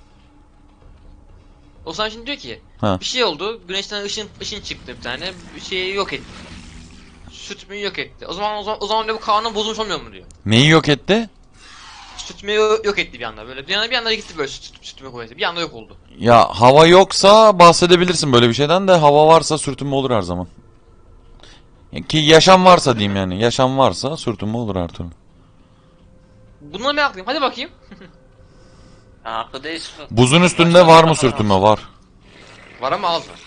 Olsan şimdi diyor ki Ha. bir şey oldu, güneşten ışın ışın çıktı bir tane, bir şeyi yok etti. Sürtünmeyi yok etti. O zaman o zaman, o zaman diyor bu kanun bozulmuş olmuyor mu diyor. Neyi yok etti? Sürtünmeyi yo- yok etti bir anda böyle. Bir anda bir anda gitti böyle süt, sürtünme kuvveti. Bir anda yok oldu. Ya hava yoksa bahsedebilirsin böyle bir şeyden de hava varsa sürtünme olur her zaman. Ki yaşam varsa diyeyim yani. Yaşam varsa sürtünme olur her türlü. Bununla ben haklıyım. Hadi bakayım. Ha, haklı değilsin. Buzun üstünde var mı sürtünme? Var. Var ama az var.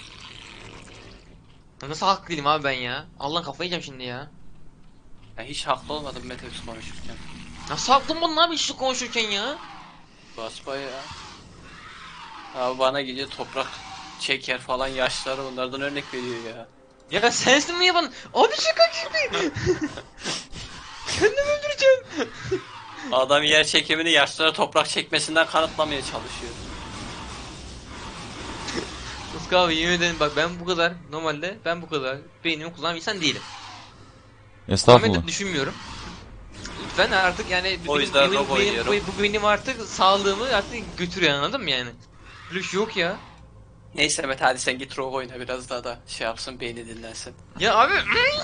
Nasıl haklı değilim abi ben ya? Allah'ın kafayı yiyeceğim şimdi ya. Ya hiç haklı olmadım Meteus konuşurken. Nasıl haklı bunun abi şu konuşurken ya? Basbaya ya. Abi bana gidiyor toprak çeker falan yaşları onlardan örnek veriyor ya. Ya sensin mi yapan? Abi şaka gibi. Kendimi öldüreceğim. Adam yer çekimini yaşlara toprak çekmesinden kanıtlamaya çalışıyor. Muska abi yemin ederim bak ben bu kadar normalde ben bu kadar beynimi kullanan bir insan değilim. Estağfurullah. Normalde düşünmüyorum. Lütfen artık yani O benim- yüzden benim- robo benim- yiyorum. bu, bu benim artık sağlığımı artık götürüyor anladın mı yani? Böyle bir şey yok ya. Neyse Mete hadi sen git robo oyna biraz daha da şey yapsın beyni dinlensin. Ya abi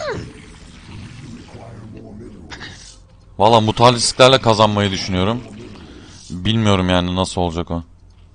Valla mutalistlerle kazanmayı düşünüyorum. Bilmiyorum yani nasıl olacak o.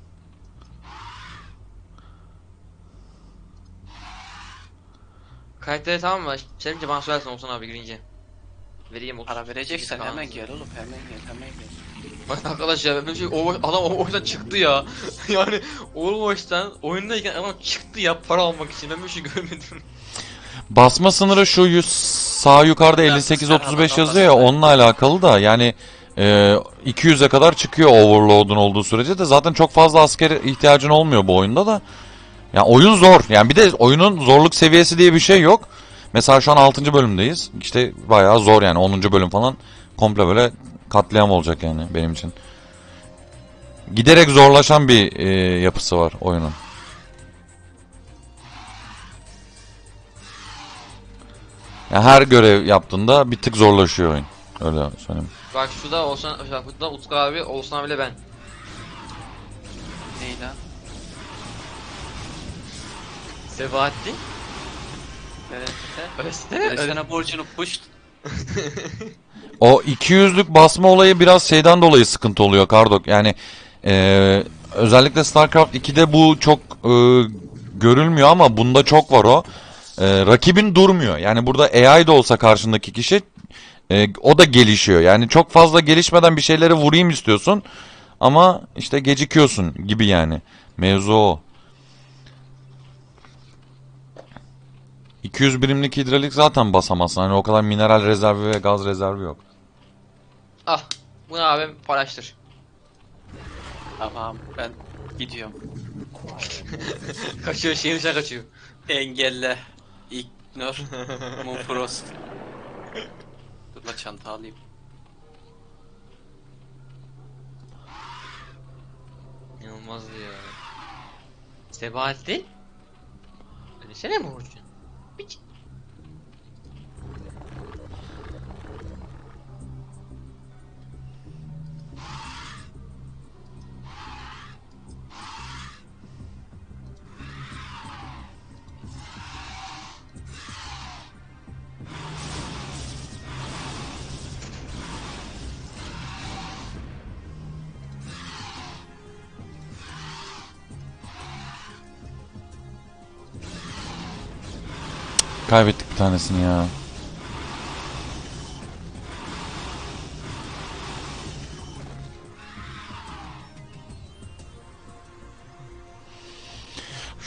karakteri tamam mı? Senince bana söylersen olsun abi girince. Vereyim otuz. Para vereceksen Falan. hemen gel oğlum hemen gel hemen gel. Bak arkadaş ya ben şey, o, adam o oyundan çıktı ya. Yani Overwatch'tan oyundayken adam çıktı ya para almak için ben böyle şey görmedim. Basma sınırı şu yüz, sağ yukarıda elli sekiz otuz beş yazıyor ya onunla alakalı da yani e, iki yüze kadar çıkıyor overload'un olduğu sürece de zaten çok fazla asker ihtiyacın olmuyor bu oyunda da. Yani oyun zor. Yani bir de oyunun zorluk seviyesi diye bir şey yok. Mesela şu an altıncı bölümdeyiz. İşte bayağı zor yani onuncu bölüm falan komple böyle katliam olacak yani benim için. Giderek zorlaşan bir e, yapısı var oyunun. Yani her görev yaptığında bir tık zorlaşıyor oyun. Öyle söyleyeyim. Bak şurada olsan, bak burada Utku abi, Oğuzhan abiyle ben. Ney lan? Sebahattin. Evet Öylesine Mete. Öylesine borcunu puşt. O iki yüzlük basma olayı biraz şeyden dolayı sıkıntı oluyor Kardok. Yani e, özellikle StarCraft ikide bu çok e, görülmüyor ama bunda çok var o. E, rakibin durmuyor. Yani burada A I da olsa karşındaki kişi e, o da gelişiyor. Yani çok fazla gelişmeden bir şeylere vurayım istiyorsun ama işte gecikiyorsun gibi yani. Mevzu o. iki yüz birimlik hidrolik zaten basamazsın. Hani o kadar mineral rezervi ve gaz rezervi yok. Ah, bunu abim paylaştır. Tamam ben gidiyorum. Kaçıyor, şehir dışına kaçıyor. Engelle. Ignore. Mufrost. Dur la çanta alayım. İnanılmazdı ya. Sebahattin? Öylesene mi Burcu? Piç. Kaybettik bir tanesini ya.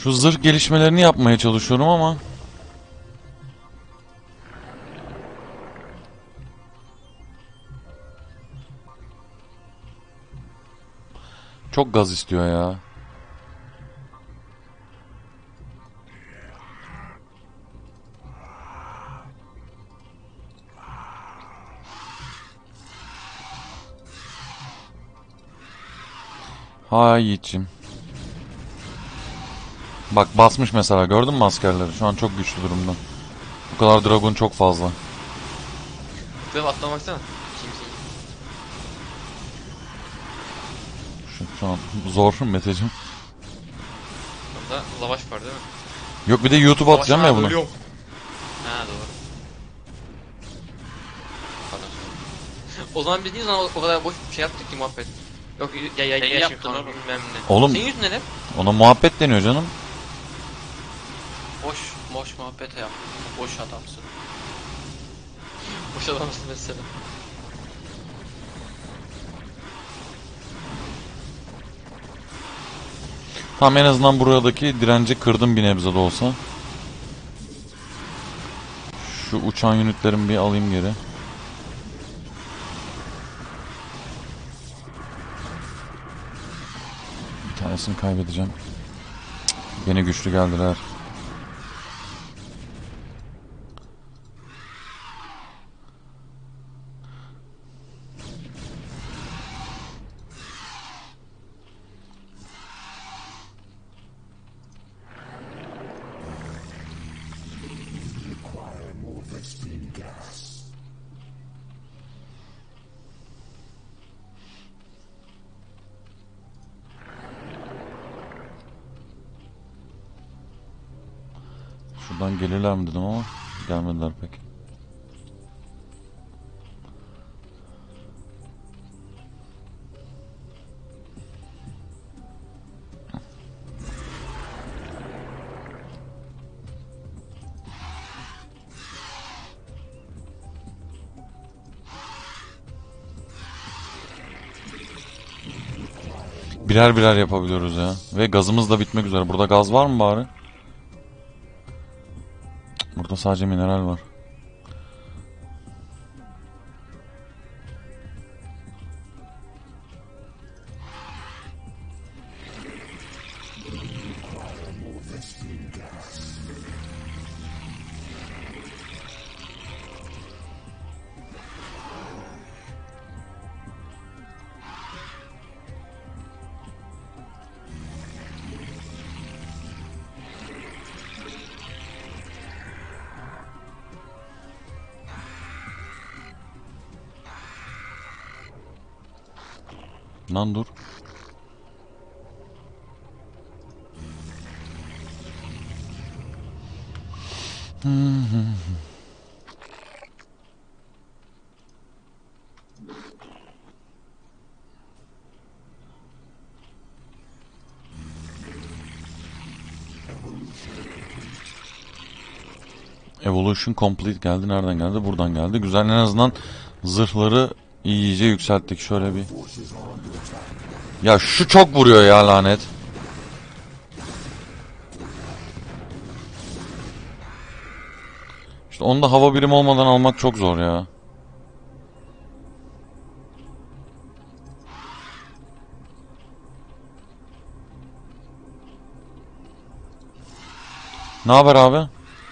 Şu zırh gelişmelerini yapmaya çalışıyorum ama çok gaz istiyor ya. Ha Yiğit'ciğim. Bak basmış mesela, gördün mü askerleri? Şu an çok güçlü durumda. Bu kadar dragon çok fazla. Dev atlama baksana. Kimse. Şu, şu an zor Meteciğim. Orada lavaş var değil mi? Yok bir de YouTube'a atacağım ya bunu. Ölüyorum. Ha doğru. Pardon. O zaman biz niye zaman o kadar boş bir şey yaptık ki muhabbet? Yok ya ya Neyi ya yaptın falan oğlum? bilmem ne. Oğlum- Senin yüzünden hep. Ona muhabbet deniyor canım. Boş, boş muhabbet yap. Boş adamsın. Boş adamsın mesela. Tam en azından buradaki direnci kırdım bir nebze de olsa. Şu uçan unitlerimi bir alayım geri. Bir tanesini kaybedeceğim. Cık, yine güçlü geldiler. Şuradan gelirler mi dedim ama gelmediler pek. Birer birer yapabiliyoruz ya. Ve gazımız da bitmek üzere. Burada gaz var mı bari? Cık, burada sadece mineral var. Lan dur. Evolution complete geldi. Nereden geldi? Buradan geldi. Güzel, en azından zırhları iyice yükselttik. Şöyle bir. Ya şu çok vuruyor ya, lanet. İşte onu da hava birimi olmadan almak çok zor ya. Ne haber abi?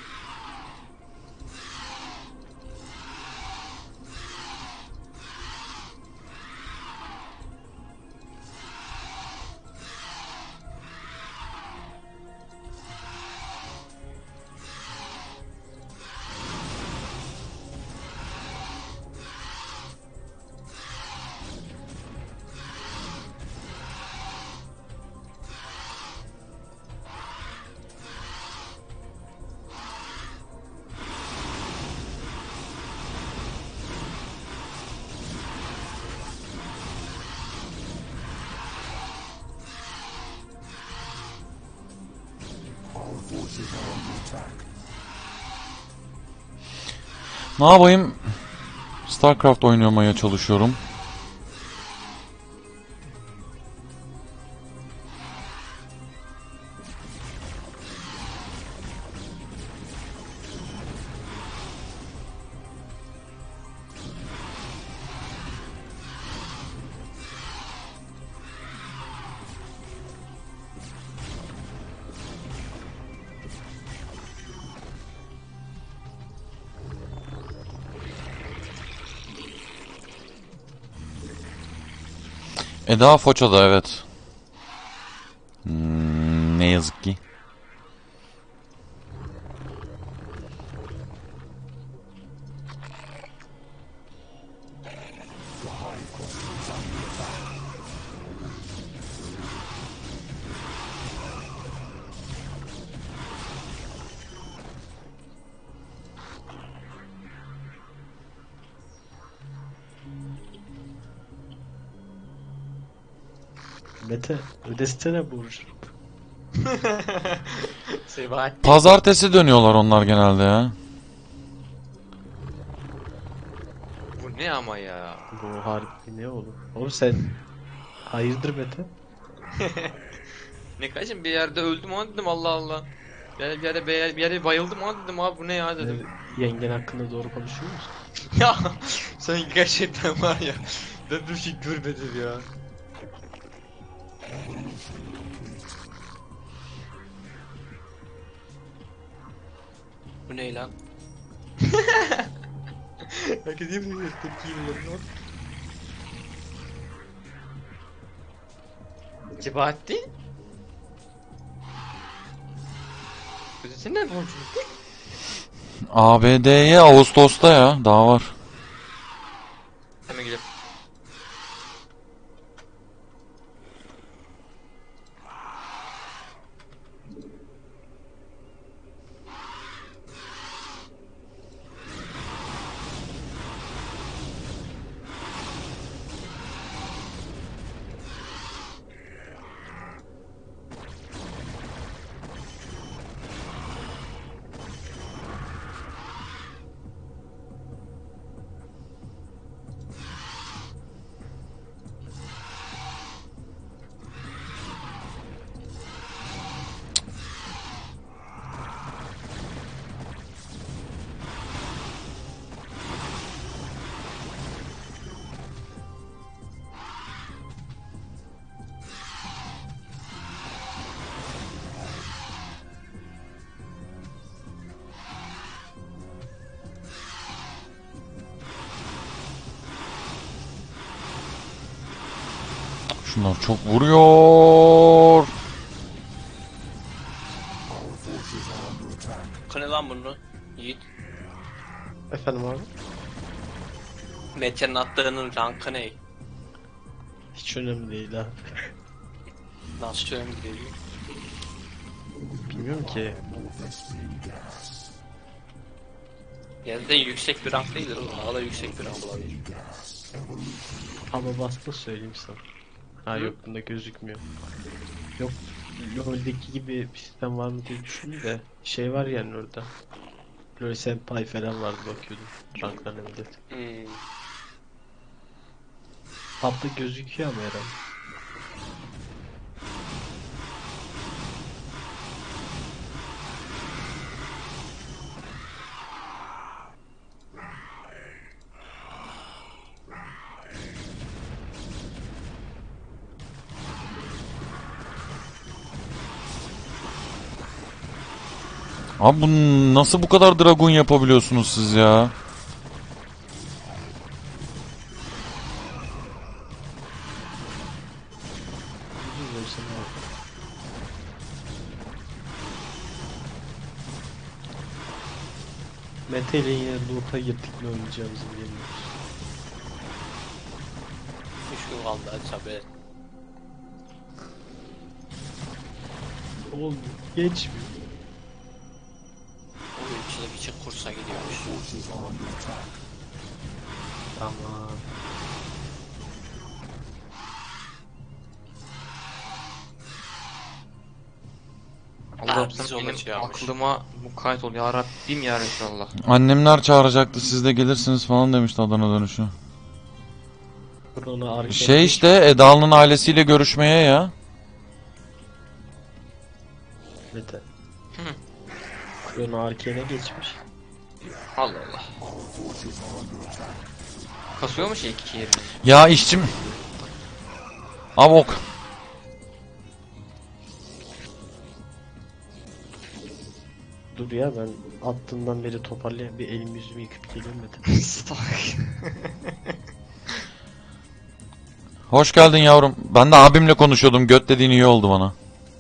Ne yapayım? StarCraft oynamaya çalışıyorum. Eda Foça'da evet. Hmm, ne yazık ki. Mete ödesene borcu. Sebahattin. Pazartesi dönüyorlar onlar genelde ya. Bu ne ama ya? Bu harbi ne oğlum? Oğlum sen hayırdır Mete? Ne kaçım bir yerde öldüm ona dedim Allah Allah. Bir yerde bir yerde, bir yerde, bir yerde bayıldım ona dedim abi bu ne ya dedim. Ne, yengen hakkında doğru konuşuyor musun? Ya sen gerçekten var ya. Ben bir şey görmedim ya. Bu ne lan? Herkes yemin ediyor tepkiyle lan. Sebahattin? Ödesene ne borcunu? A B D'ye Ağustos'ta ya. Daha var. Hemen gidelim. Şunlar çok vuruyor. Kını lan bunu. Yiğit. Efendim abi? Mete'nin attığının rankı ne? Hiç önemli değil abi. Nasıl önemli değil? Bilmiyorum ki. Gerçekten yüksek bir rank değildir oğlum. Daha da yüksek bir rank olabilir. Ama bastı söyleyeyim sana. Ha yok bunda gözükmüyor. Yok LoL'deki gibi bir sistem var mı diye düşündüm de şey var yani orada. LoL Senpai falan vardı bakıyordum. Ranklarına millet. Hmm. Tabda gözüküyor ama herhalde. Abi bu nasıl bu kadar dragon yapabiliyorsunuz siz ya? Bilmiyorum sen abi. Mete ile yine loot'a girdik mi oynayacağımızı bilmiyoruz. Üç gün kaldı hadi tabi. Oğlum geçmiyor. Oyunculuk için kursa gidiyormuş. Tamam. Allah'ım Abi, sen biz ona benim şey yapmış. aklıma mukayyet ol ya Rabbim ya Resulallah. Annemler çağıracaktı, siz de gelirsiniz falan demişti Adana dönüşü. Krona arkaya Şey işte Eda'nın ailesiyle görüşmeye ya. Mete. Hı. Krona arkaya geçmiş. Allah Allah. Kasıyor mu şey iki yerini? Ya işçim. Abi ok. Dur ya ben attığından beri toparlayan bir elim yüzümü yıkıp geliyorum Mete. Stak. Hoş geldin yavrum. Ben de abimle konuşuyordum. Göt dediğin iyi oldu bana.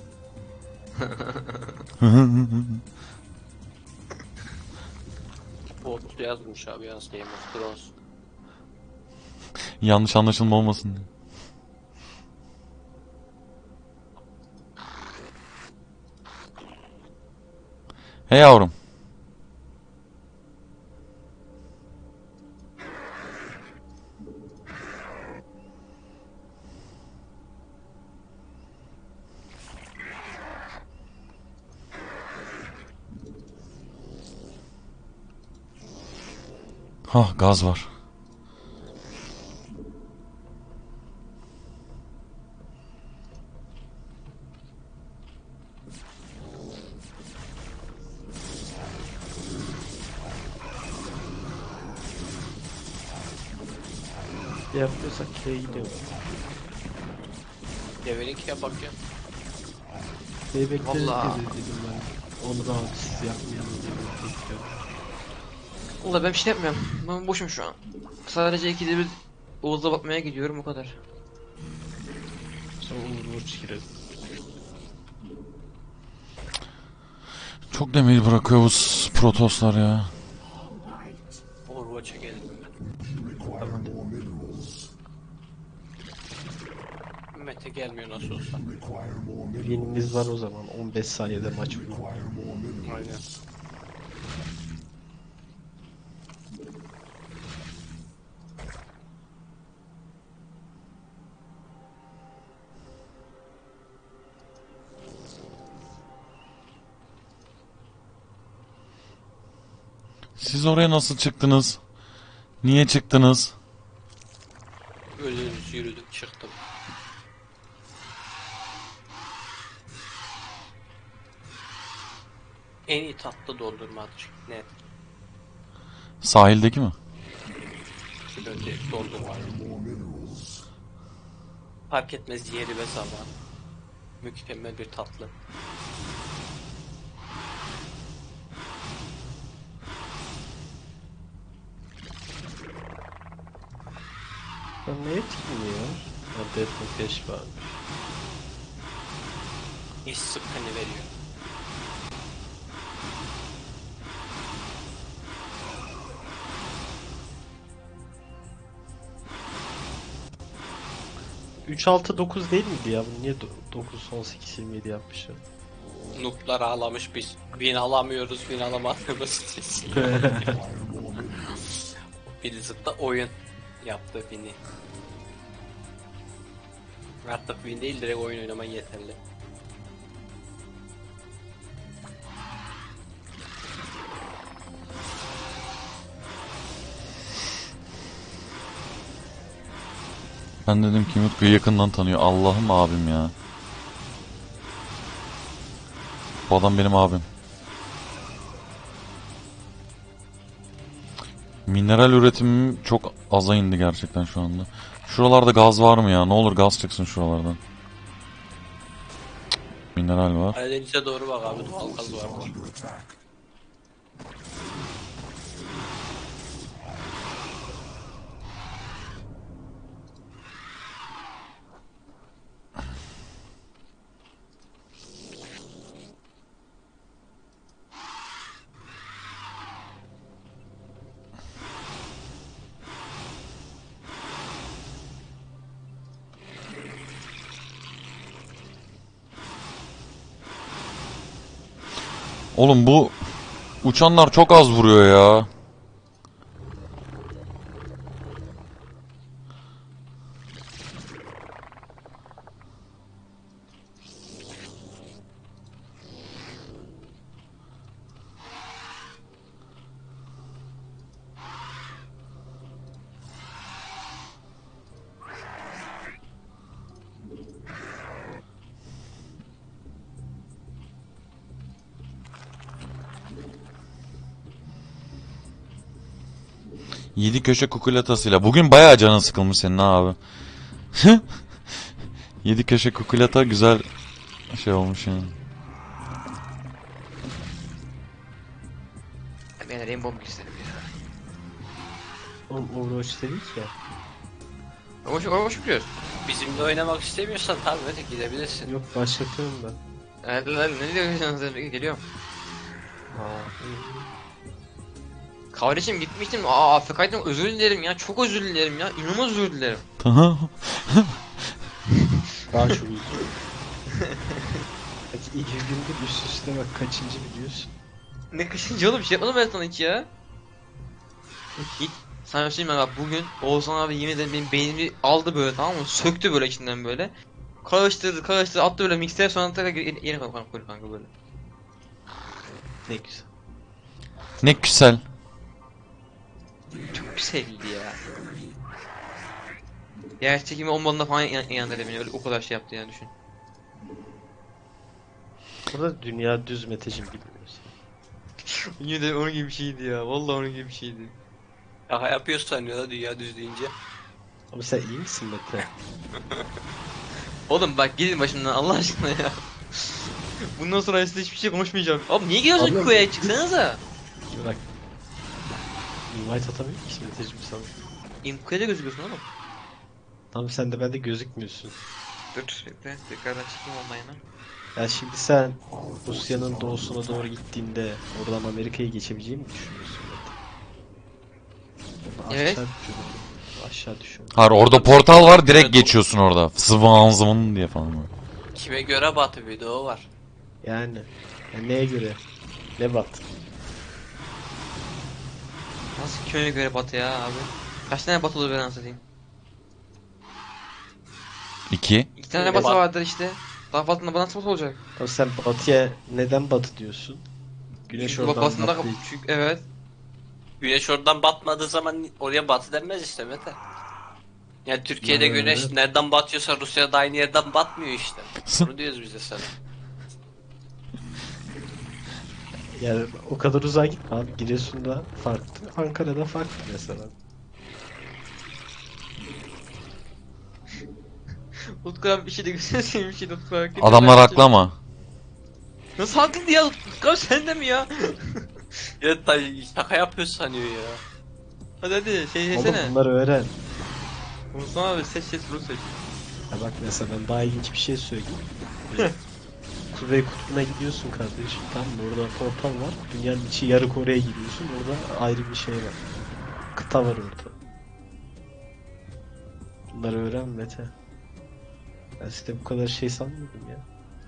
Bot yazmış abi yalnız Game of Thrones. Yanlış anlaşılma olmasın diye. Hey yavrum. Hah, gaz var. Yapıyorsak K'ye gidiyorum. Gevelik ya bak ya. K'ye bekleriz Vallahi. dedim ben. Onu da siz yapmayalım diye bekliyorum. Valla ben bir şey yapmıyorum. Ben boşum şu an. Sadece ikide bir Oğuz'a bakmaya gidiyorum o kadar. Sonra Overwatch girelim. Çok demir bırakıyor bu protoslar ya. Overwatch'a geldim ben. Tamam. Mete gelmiyor nasıl olsa. Winimiz var o zaman. on beş saniyede maç vurma. Aynen. Siz oraya nasıl çıktınız? Niye çıktınız? Ölürüz yürüdük çıktım. En iyi tatlı doldurmadır. Net. Sahildeki mi? Önce doldurma. Fark etmez yeri ve zaman. Mükemmel bir tatlı. Lan ne etkiliyor? Ha, Death Cash varmış. İş sıkkını veriyor. üç altı dokuz değil miydi ya? Bu niye dokuz on sekiz yirmi yedi yapmışım? Noob'lar ağlamış biz. Win alamıyoruz, win alamadığımız için. Blizzard da oyun yaptı win'i. Artık win değil direkt oyun oynaman yeterli. Ben dedim ki Mutku'yu yakından tanıyor. Allah'ım abim ya. Bu adam benim abim. Mineral üretimim çok aza indi gerçekten şu anda. Şuralarda gaz var mı ya? Ne olur gaz çıksın şuralardan. Cık, mineral var. Karadeniz'e doğru bak abi, doğal gaz var. Oğlum bu uçanlar çok az vuruyor ya. Yedi köşe kukulatasıyla. Bugün bayağı canın sıkılmış senin ha abi. Yedi köşe kukulata güzel şey olmuş yani. Ben Rainbow istedim ya. Oğlum Overwatch dedik ya. Overwatch, Overwatch biliyoruz. bizimle oynamak istemiyorsan tabii Mete gidebilirsin. Yok başlatıyorum ben. Evet lan ne diyorsunuz? Geliyorum. Aa, iyi. Kardeşim gitmiştim. Aa A F K'ydım, özür dilerim ya. Çok özür dilerim ya. İnanılmaz özür dilerim. Tamam. Daha çok iyi. Bak iki gündür üst üste bak kaçıncı biliyorsun. Ne kaşıncı oğlum, bir şey yapmadım ben sana hiç ya. Hiç. Sana bir şey diyeyim mi bak, bugün Oğuzhan abi yemin ederim benim beynimi aldı böyle, tamam mı? Söktü böyle içinden böyle. Karıştırdı karıştırdı attı böyle miksere, sonra tekrar yeni yeni kanka kanka kanka böyle. Ne güzel. Ne güzel. Çok güzeldi ya. Yer çekimi olmadığında falan inan- inandırdı beni, öyle o kadar şey yaptı yani, düşün. Burada dünya düz Meteciğim bilmiyorsun. Yemin ederim onun gibi bir şeydi ya, vallahi onun gibi bir şeydi. Şaka yapıyorsun sanıyor da dünya düz deyince. Ama sen iyi misin Mete? Oğlum bak gidin başımdan Allah aşkına ya. Bundan sonra size hiçbir şey konuşmayacağım. Abi niye geliyorsun Abi- kuyuya, çıksanıza. Bırak. Invite atabilir misin Meteciğim sana? İmkuya'da gözüküyorsun oğlum. Tamam sen de bende gözükmüyorsun. Dur bekle, tekrardan çıkayım online'a. Ya şimdi sen Rusya'nın doğusuna doğru gittiğinde oradan Amerika'ya geçebileceğini mi düşünüyorsun Mete? Orada Evet. Aşağı düşüyorum. Aşağı düşüyorum. Hayır orada portal var direkt geçiyorsun orada. Sıvı zıvın diye falan. böyle. Kime göre batı bir de o var. Yani. Ya neye göre? Ne bat? Nasıl köyüne göre batı ya abi? Kaç tane batı olur ben anlatayım? İki. İki tane Öyle batı bat- vardır işte. Daha batında bana nasıl batı olacak? Ama sen batıya neden batı diyorsun? Güneş Çünkü oradan batısında battığı çünkü evet. Güneş oradan batmadığı zaman oraya batı denmez işte Mete. Yani Türkiye'de Evet. güneş nereden batıyorsa Rusya'da aynı yerden batmıyor işte. Bunu diyoruz biz de sana. Yani o kadar uzağa gitme abi. Giresun'da farklı, Ankara'da farklı mesela. Utku abi bir şey de göstereyim, bir şey de Utku abi. Adamlar haklı ama. Nasıl haklı ya Utku abi, sen de mi ya? Ya dayı şaka yapıyorsun sanıyor ya. Hadi hadi şey Oğlum desene. bunları öğren. Mustafa abi seç seç bunu seç. Ya bak mesela ben daha ilginç bir şey söyleyeyim. Kuzey Kutbu'na gidiyorsun kardeşim. Tamam mı? Orada portal var. Dünyanın içi yarı Kore'ye gidiyorsun. Orada ayrı bir şey var. Kıta var orada. Bunları öğren Mete. Ben size bu kadar şey sanmıyordum ya.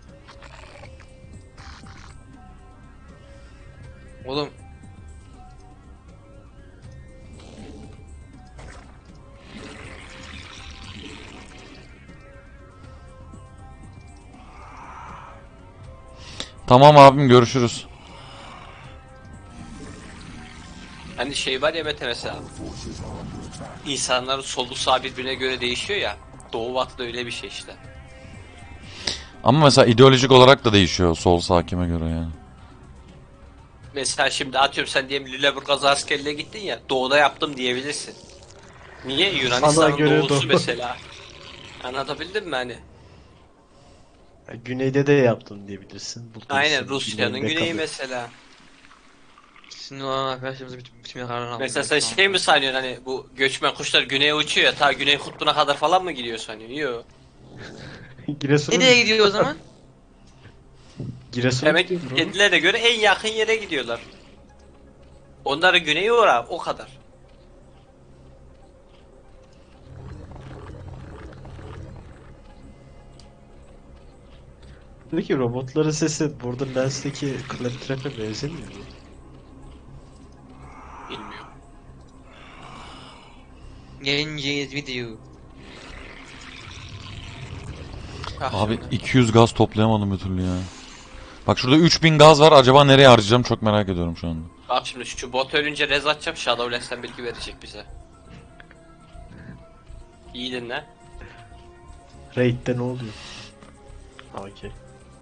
Oğlum Tamam abim görüşürüz. Hani şey var ya Mete mesela. İnsanların solu sağ birbirine göre değişiyor ya. Doğu batı da öyle bir şey işte. Ama mesela ideolojik olarak da değişiyor sol sağ kime göre yani. Mesela şimdi atıyorum sen diyelim Lüleburgaz askerliğe gittin ya. Doğuda yaptım diyebilirsin. Niye? Sana Yunanistan'ın göre doğusu doğu. mesela. Anlatabildim mi hani? Ya güneyde de yaptın diyebilirsin. Bulgaristan Aynen Rusya'nın güneyinde güneyi kalır. mesela. şimdi olan arkadaşlarımızı bütün bitirmeye kararını aldık. Mesela sen şey mi sanıyorsun hani bu göçmen kuşlar güneye uçuyor ya ta güney kutbuna kadar falan mı gidiyor sanıyorsun? Yok. Giresun'a Nereye gidiyor o zaman? Giresun'a Demek gidiyordur oğlum. kendilerine göre en yakın yere gidiyorlar. Onların güneyi ora o kadar. Peki robotların sesi Borderlands'teki Claptrap'e benzemiyor mu? Bilmiyorum. Geleceğiz video. Bak Abi şimdi. iki yüz gaz toplayamadım bir türlü ya. Bak şurada üç bin gaz var. Acaba nereye harcayacağım çok merak ediyorum şu anda. Bak şimdi şu bot ölünce rez atacağım Shadowlands'ten bilgi verecek bize. İyi dinle. Raid'de ne oluyor? Okey.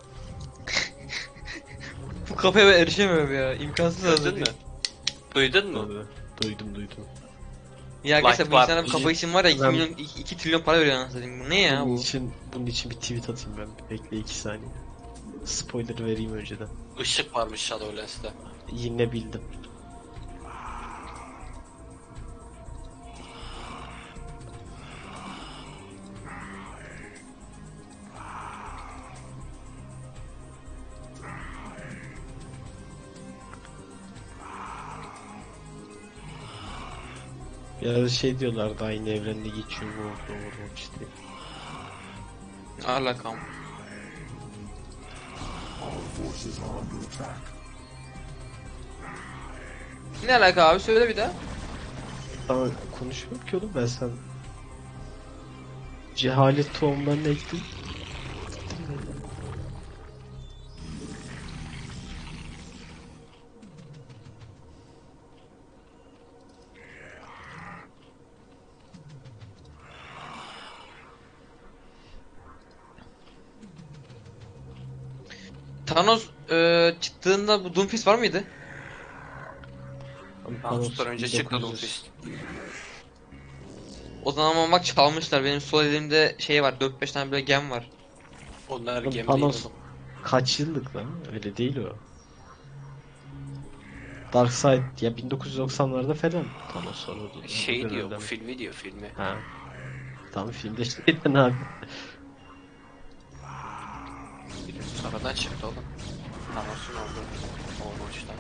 Bu kafaya ben erişemiyorum ya. İmkansız Duydun hazır mu? değil. Duydun mu? Tabii. Duydum duydum. Ya arkadaşlar Like bu var. insanlar bu kafa için var ya iki Ben- milyon iki trilyon para veriyor anasını satayım. Bu ne ya Bunun bu? için, bunun için bir tweet atayım ben. Bekle iki saniye. Spoiler vereyim önceden. Işık varmış Shadowlands'te. Yine bildim. Ya da şey diyorlardı, aynı evrende geçiyor bu Overwatch diye. Alakam. Ne alaka abi, söyle bir daha. Ama konuşmuyorum ki oğlum ben, sen cehalet tohumlarını ektin. Thanos e, çıktığında bu Doomfist var mıydı? Thanos'tan önce çıktı Doomfist. O zaman bak çalmışlar. Benim sol elimde şey var, dört beş tane böyle gem var. Onlar Oğlum, gemi Thanos değil oğlum. kaç yıllık lan? Öyle değil o. Darkseid ya bin dokuz yüz doksanlarda falan Thanos var o, o Şey diyor, dönemde. bu filmi diyor, filmi. Ha. Tam filmde şeyden abi. Sonradan çıktı oğlum. Thanos'un olduğu Overwatch'tan.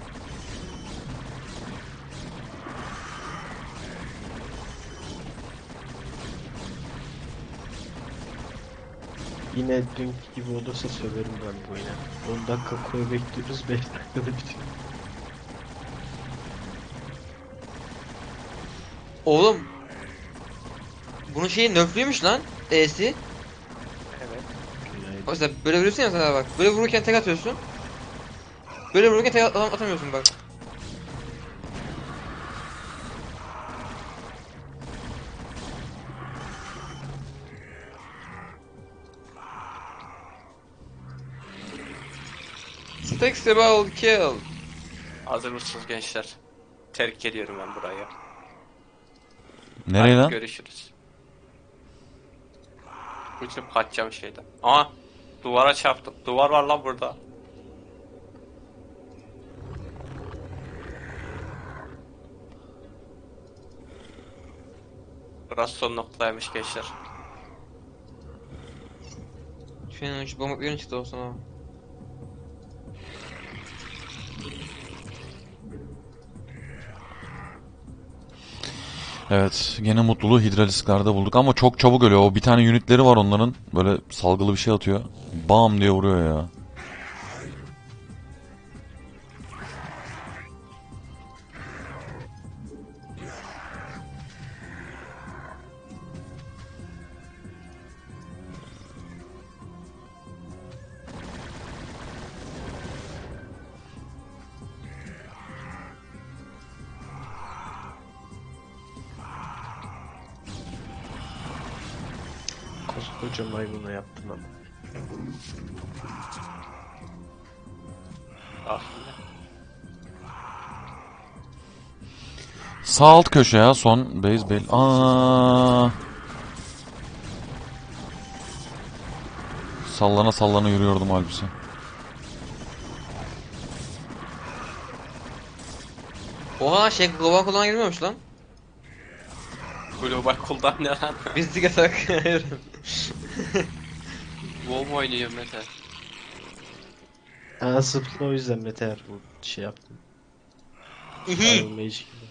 Yine dünkü gibi olursa söverim ben bu oyuna. on dakika koyu bekliyoruz, beş dakikada bitiyor. Oğlum. Bunun şeyi nöflüymüş lan. E'si. Evet. Günaydın. Mesela böyle vuruyorsun ya sana bak. Böyle vururken tek atıyorsun. Böyle vururken tek at- atamıyorsun bak. Stackable kill. Hazır mısınız gençler? Terk ediyorum ben burayı. Nereye Hadi lan? görüşürüz. Uçup kaçacağım şeyden. Aha! Duvara çarptım. Duvar var lan burada. Burası son noktaymış gençler. Şu an şu bomba bir yön çıktı olsun ama. Evet, gene mutluluğu hidralisklerde bulduk ama çok çabuk ölüyor. O bir tane unitleri var onların. Böyle salgılı bir şey atıyor. Bam diye vuruyor ya. Koskoca maymuna yaptın ama. Ah yine. Sağ alt köşe ya, son base bel. Aa. Sallana sallana yürüyordum halbuki. Oha şey global kullanma girmiyormuş lan. Global cooldown ne lan? Bizlik atak. WoW mu oynuyor Mete? Ha zıpla, o yüzden Meteor bu şey yaptım. Iron Mage gibi.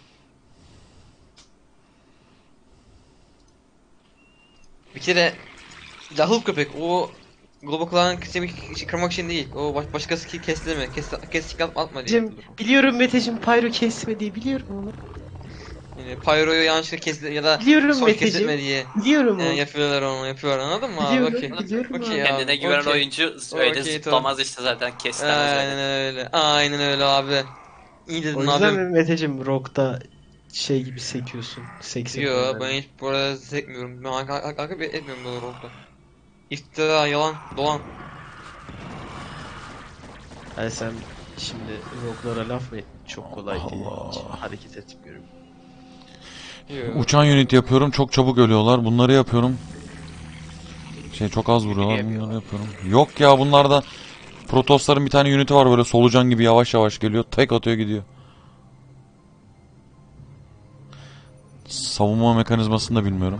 Bir kere lahul köpek o global kullanma kısmı kırmak için değil. O baş, başkası ki kesleme. Kes kes skill atma, atma diye. Cem, biliyorum Meteciğim, Pyro kesme diye biliyorum onu. Yani Pyro'yu yanlışlıkla kes ya da Biliyorum son Meteciğim. kesilme diye. Biliyorum Yani onu. yapıyorlar onu, yapıyorlar, anladın mı abi? Biliyorum, Okey. biliyorum Okey abi. abi, Kendine güvenen okey. oyuncu öyle Okey, zıplamaz işte zaten keslemez Aynen öyle. öyle. Aynen öyle abi. İyi O dedin yüzden abim. mi Meteciğim Rock'ta şey gibi sekiyorsun. Seksi Yo konularda. ben hiç bu arada sekmiyorum. Ben arka arka arka bir etmiyorum böyle oldu. İftira, yalan, dolan. Yani sen şimdi Rock'lara laf mı ettin? Çok kolay değil. Allah. Hiç hareket etmiyorum. Yo. Uçan unit yapıyorum, çok çabuk ölüyorlar. Bunları yapıyorum. Şey çok az vuruyorlar, bunları yapıyorum. Yok ya, bunlarda Protosların bir tane uniti var, böyle solucan gibi yavaş yavaş geliyor. Tek atıyor gidiyor. Savunma mekanizmasını da bilmiyorum.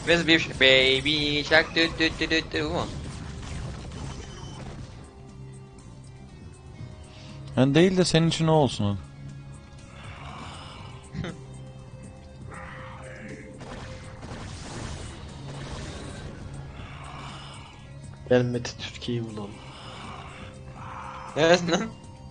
Where's baby shark? Baby shark düt düt düt düt düt. Bu mu? Yani değil de senin için ne olsun? Gel Mete Türkiye'yi bulalım. Neresin lan?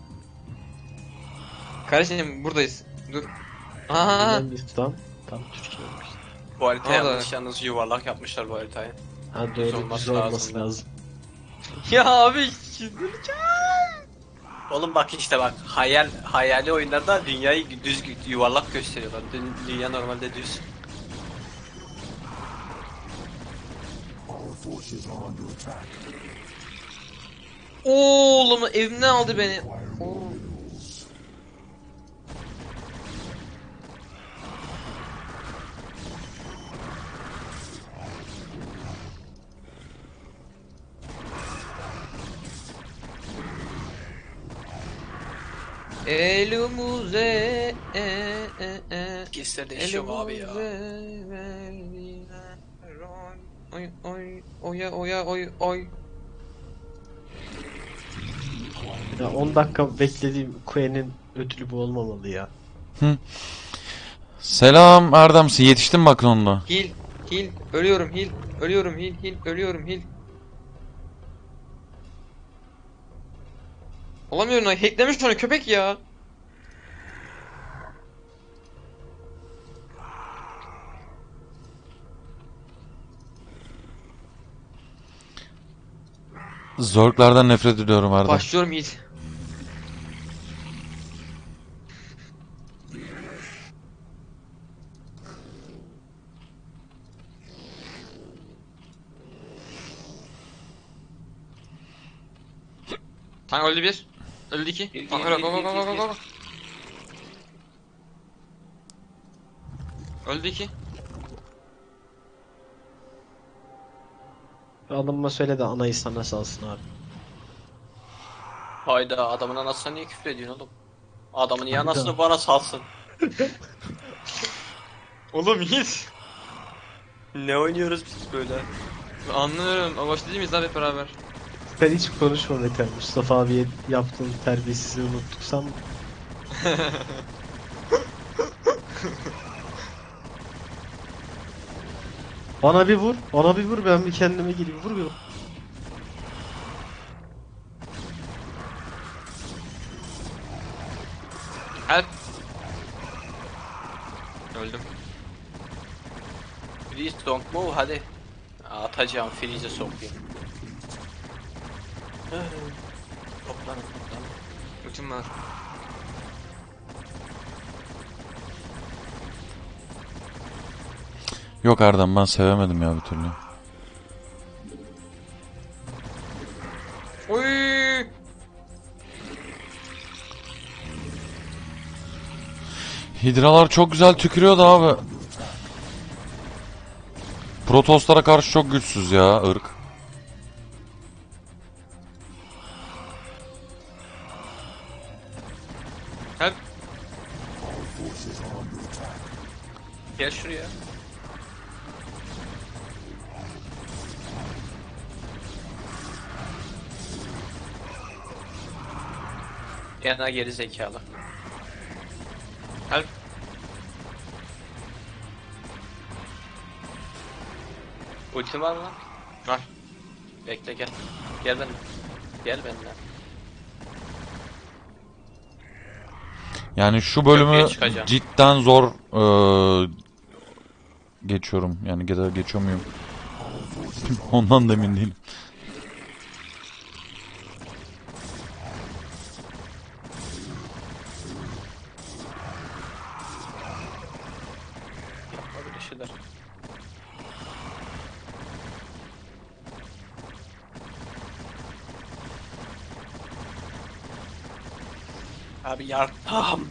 Kardeşim buradayız. Dur. Aha. Yunanistan. Tam Türkiye'ymiş. Bu harita Vallahi. yanlış, yalnız yuvarlak yapmışlar bu haritayı. Ha Düz doğru, olması düz olması lazım. lazım. Ya abi. Oğlum bak işte bak, hayal hayali oyunlarda dünyayı düz yuvarlak gösteriyorlar. Dü- Dünya normalde düz. Oğlum evimden aldı beni. Oo. Elimize e e e Kesler değişiyor mu abi ya? elimize verdiler oy oy oya oya oy oy. Ya on dakika beklediğim Queen'in ödülü bu olmamalı ya. Selam Erdem'sin. Yetiştin bakın onunla. Hil hil ölüyorum hil ölüyorum hil hil ölüyorum hil. Olamıyorum lan, hacklemiş onu köpek ya. Zorklardan nefret ediyorum Erdem. Başlıyorum hil. Tank öldü bir. Öldü iki. Bir, Tank bir, öldü. bir, Go go bir, go go bir, go go. Öldü iki. Adamıma söyle de anayı sana salsın abi. Hayda, adamın anasına niye küfür ediyorsun oğlum? Adamın niye Hayda. anasını bana salsın? Oğlum hit. Ne oynuyoruz biz böyle? Anlıyorum. O boş değil miyiz abi hep beraber? Sen hiç konuşma Mete. Mustafa abiye yaptığın terbiyesizliği unuttuk sen. Bana bir vur. Bana bir vur, ben bir kendime geleyim. Vur bir. Help. Öldüm. Please don't move, hadi. Atacağım, freeze'e sokayım. Toplanın toplanın. Ultim var. Yok Erdem, ben sevemedim ya bir türlü. Oy. Hidralar çok güzel tükürüyordu abi. Protoslara karşı çok güçsüz ya ırk. Help. Gel şuraya. Yana geri zekalı. Help. Ultim var mı lan? Var. Bekle gel. Gel benimle. Gel benimle. Yani şu bölümü Köprüye çıkacağım. cidden zor eee, geçiyorum. Yani ge- geçiyor muyum? Ondan da emin değilim. Yapma böyle şeyler. Abi yardım.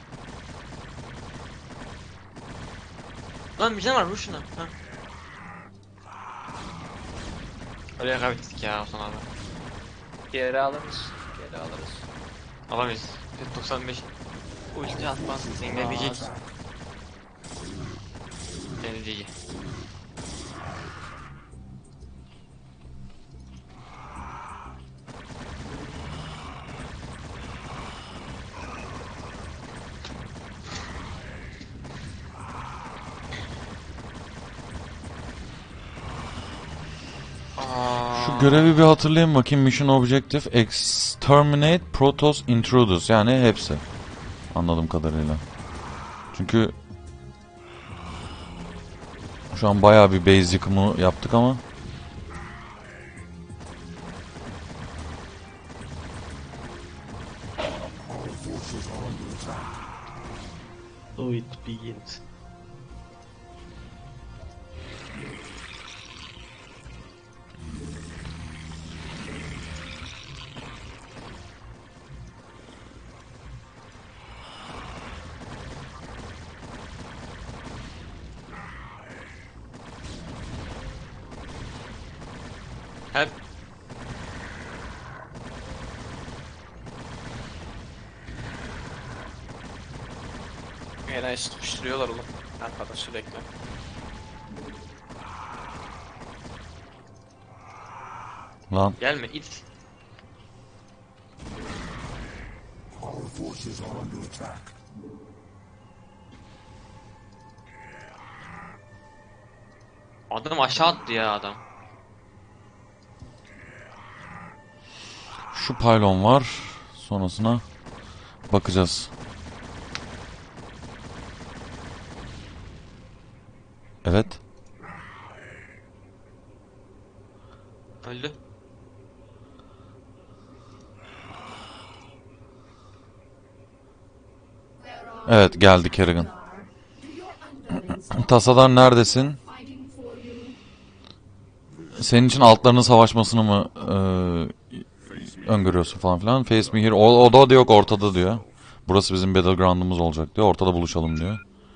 Lan bir şey var, vur şuna. Ha. Öyle kaybettik ya Hasan abi. Geri alırız. Geri alırız. Alamayız. doksan beş. Ulti atmaz. Ne diyecek? Ne diyecek? Şu görevi bir hatırlayayım bakayım. Mission Objective Exterminate Protoss Intruders. Yani hepsi. Anladığım kadarıyla. Çünkü şu an bayağı bir base yıkımı yaptık ama So it begins. Help. Yine sıkıştırıyorlar oğlum. Arkada sürekli. lan Gelme it. Adam aşağı attı ya adam. şu pylon var. Sonrasına bakacağız. Evet. Öldü. Evet geldi Kerrigan. Tasadar neredesin? Senin için altlarının savaşmasını mı e, öngörüyorsun falan filan. Face me here. O, o da diyor yok ortada diyor. Burası bizim battleground'umuz olacak diyor. Ortada buluşalım diyor.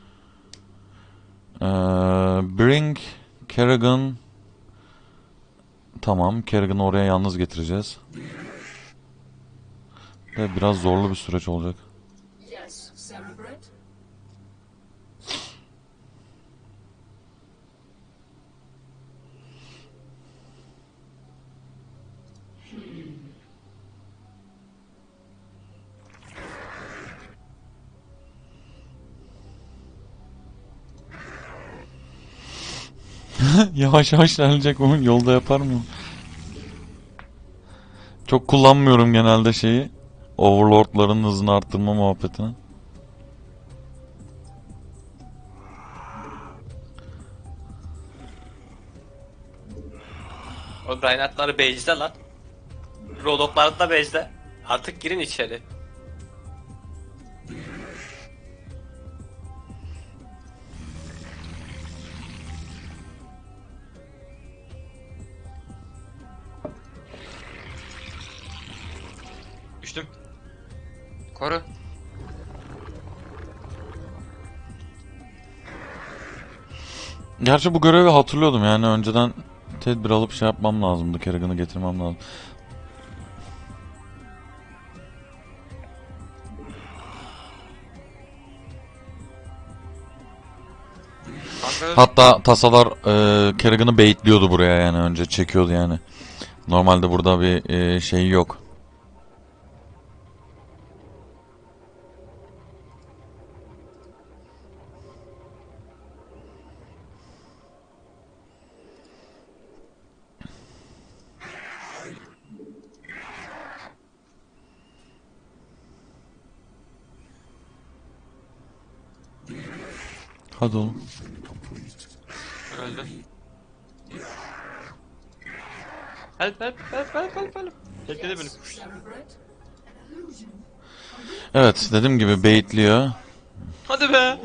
Ee, bring Kerrigan. Tamam. Kerrigan'ı oraya yalnız getireceğiz. Ve biraz zorlu bir süreç olacak. Yavaş yavaş ilerleyecek oyun. Yolda yapar mı? Çok kullanmıyorum genelde şeyi. Overlord'ların hızını arttırma muhabbetini. O Reinhardt'ları base'de lan. Rodok'ları da base'de. Artık girin içeri. Düştüm. Koru. Gerçi bu görevi hatırlıyordum yani önceden tedbir alıp şey yapmam lazımdı. Kerrigan'ı getirmem lazım. Kanka Hatta tasalar e, Kerrigan'ı baitliyordu buraya yani önce çekiyordu yani. Normalde burada bir e, şey yok. Hadi oğlum. öldü. Help help help help help help. Bekledi beni. Evet dediğim gibi baitliyor. Hadi be.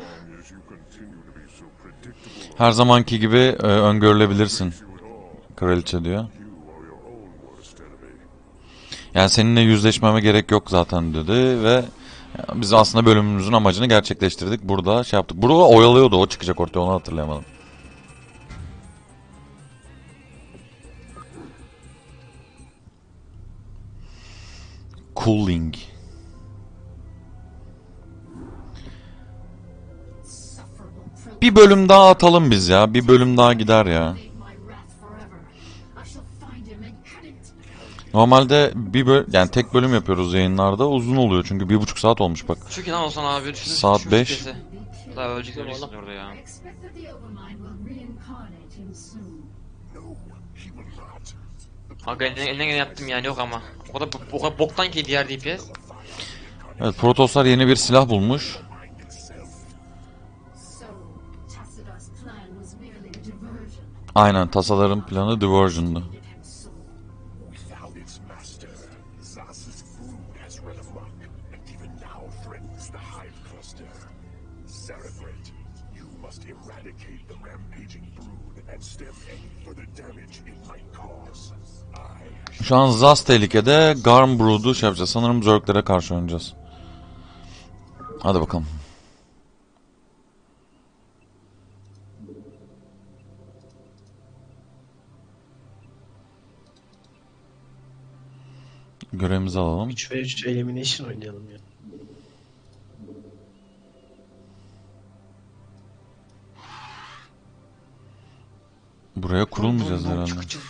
Her zamanki gibi e, öngörülebilirsin. Kraliçe diyor. Yani seninle yüzleşmeme gerek yok zaten dedi ve biz aslında bölümümüzün amacını gerçekleştirdik. Burada şey yaptık. Burada oyalıyordu o çıkacak ortaya onu hatırlayamadım. Cooling. Bir bölüm daha atalım biz ya. Bir bölüm daha gider ya. Normalde bir böl yani tek bölüm yapıyoruz yayınlarda. Uzun oluyor çünkü bir buçuk saat olmuş bak. Çok iyi lan Ozan abi. Düşünün, Saat düşünün beş. sesi. Daha ölecek öleceksin orada ya. Aga eline, eline gelen yaptım yani yok ama. O kadar, o kadar boktan ki diğer D P S. Evet, Protoslar yeni bir silah bulmuş. So, Tacitus' plan was merely a diversion. Aynen, tasaların planı Diversion'du. Without its master, Zas's brood has run amok, and even now threatens the Hive Cluster. Cerebrate, you must eradicate the rampaging brood and stem any further damage it might cause. I Şu an Zas tehlikede. Garm Brood'u şey yapacağız. Sanırım Zerglere karşı oynayacağız. Hadi bakalım. Görevimizi alalım. üç ve üç Elimination oynayalım ya. Buraya kurulmayacağız herhalde.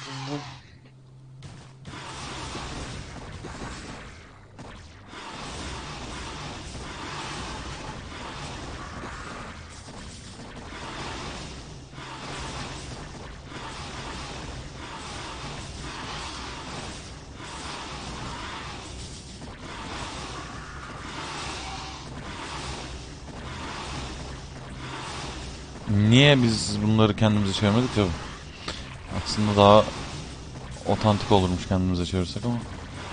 Niye biz bunları kendimize çevirmedik ya? Aslında daha otantik olurmuş kendimize çevirsek ama.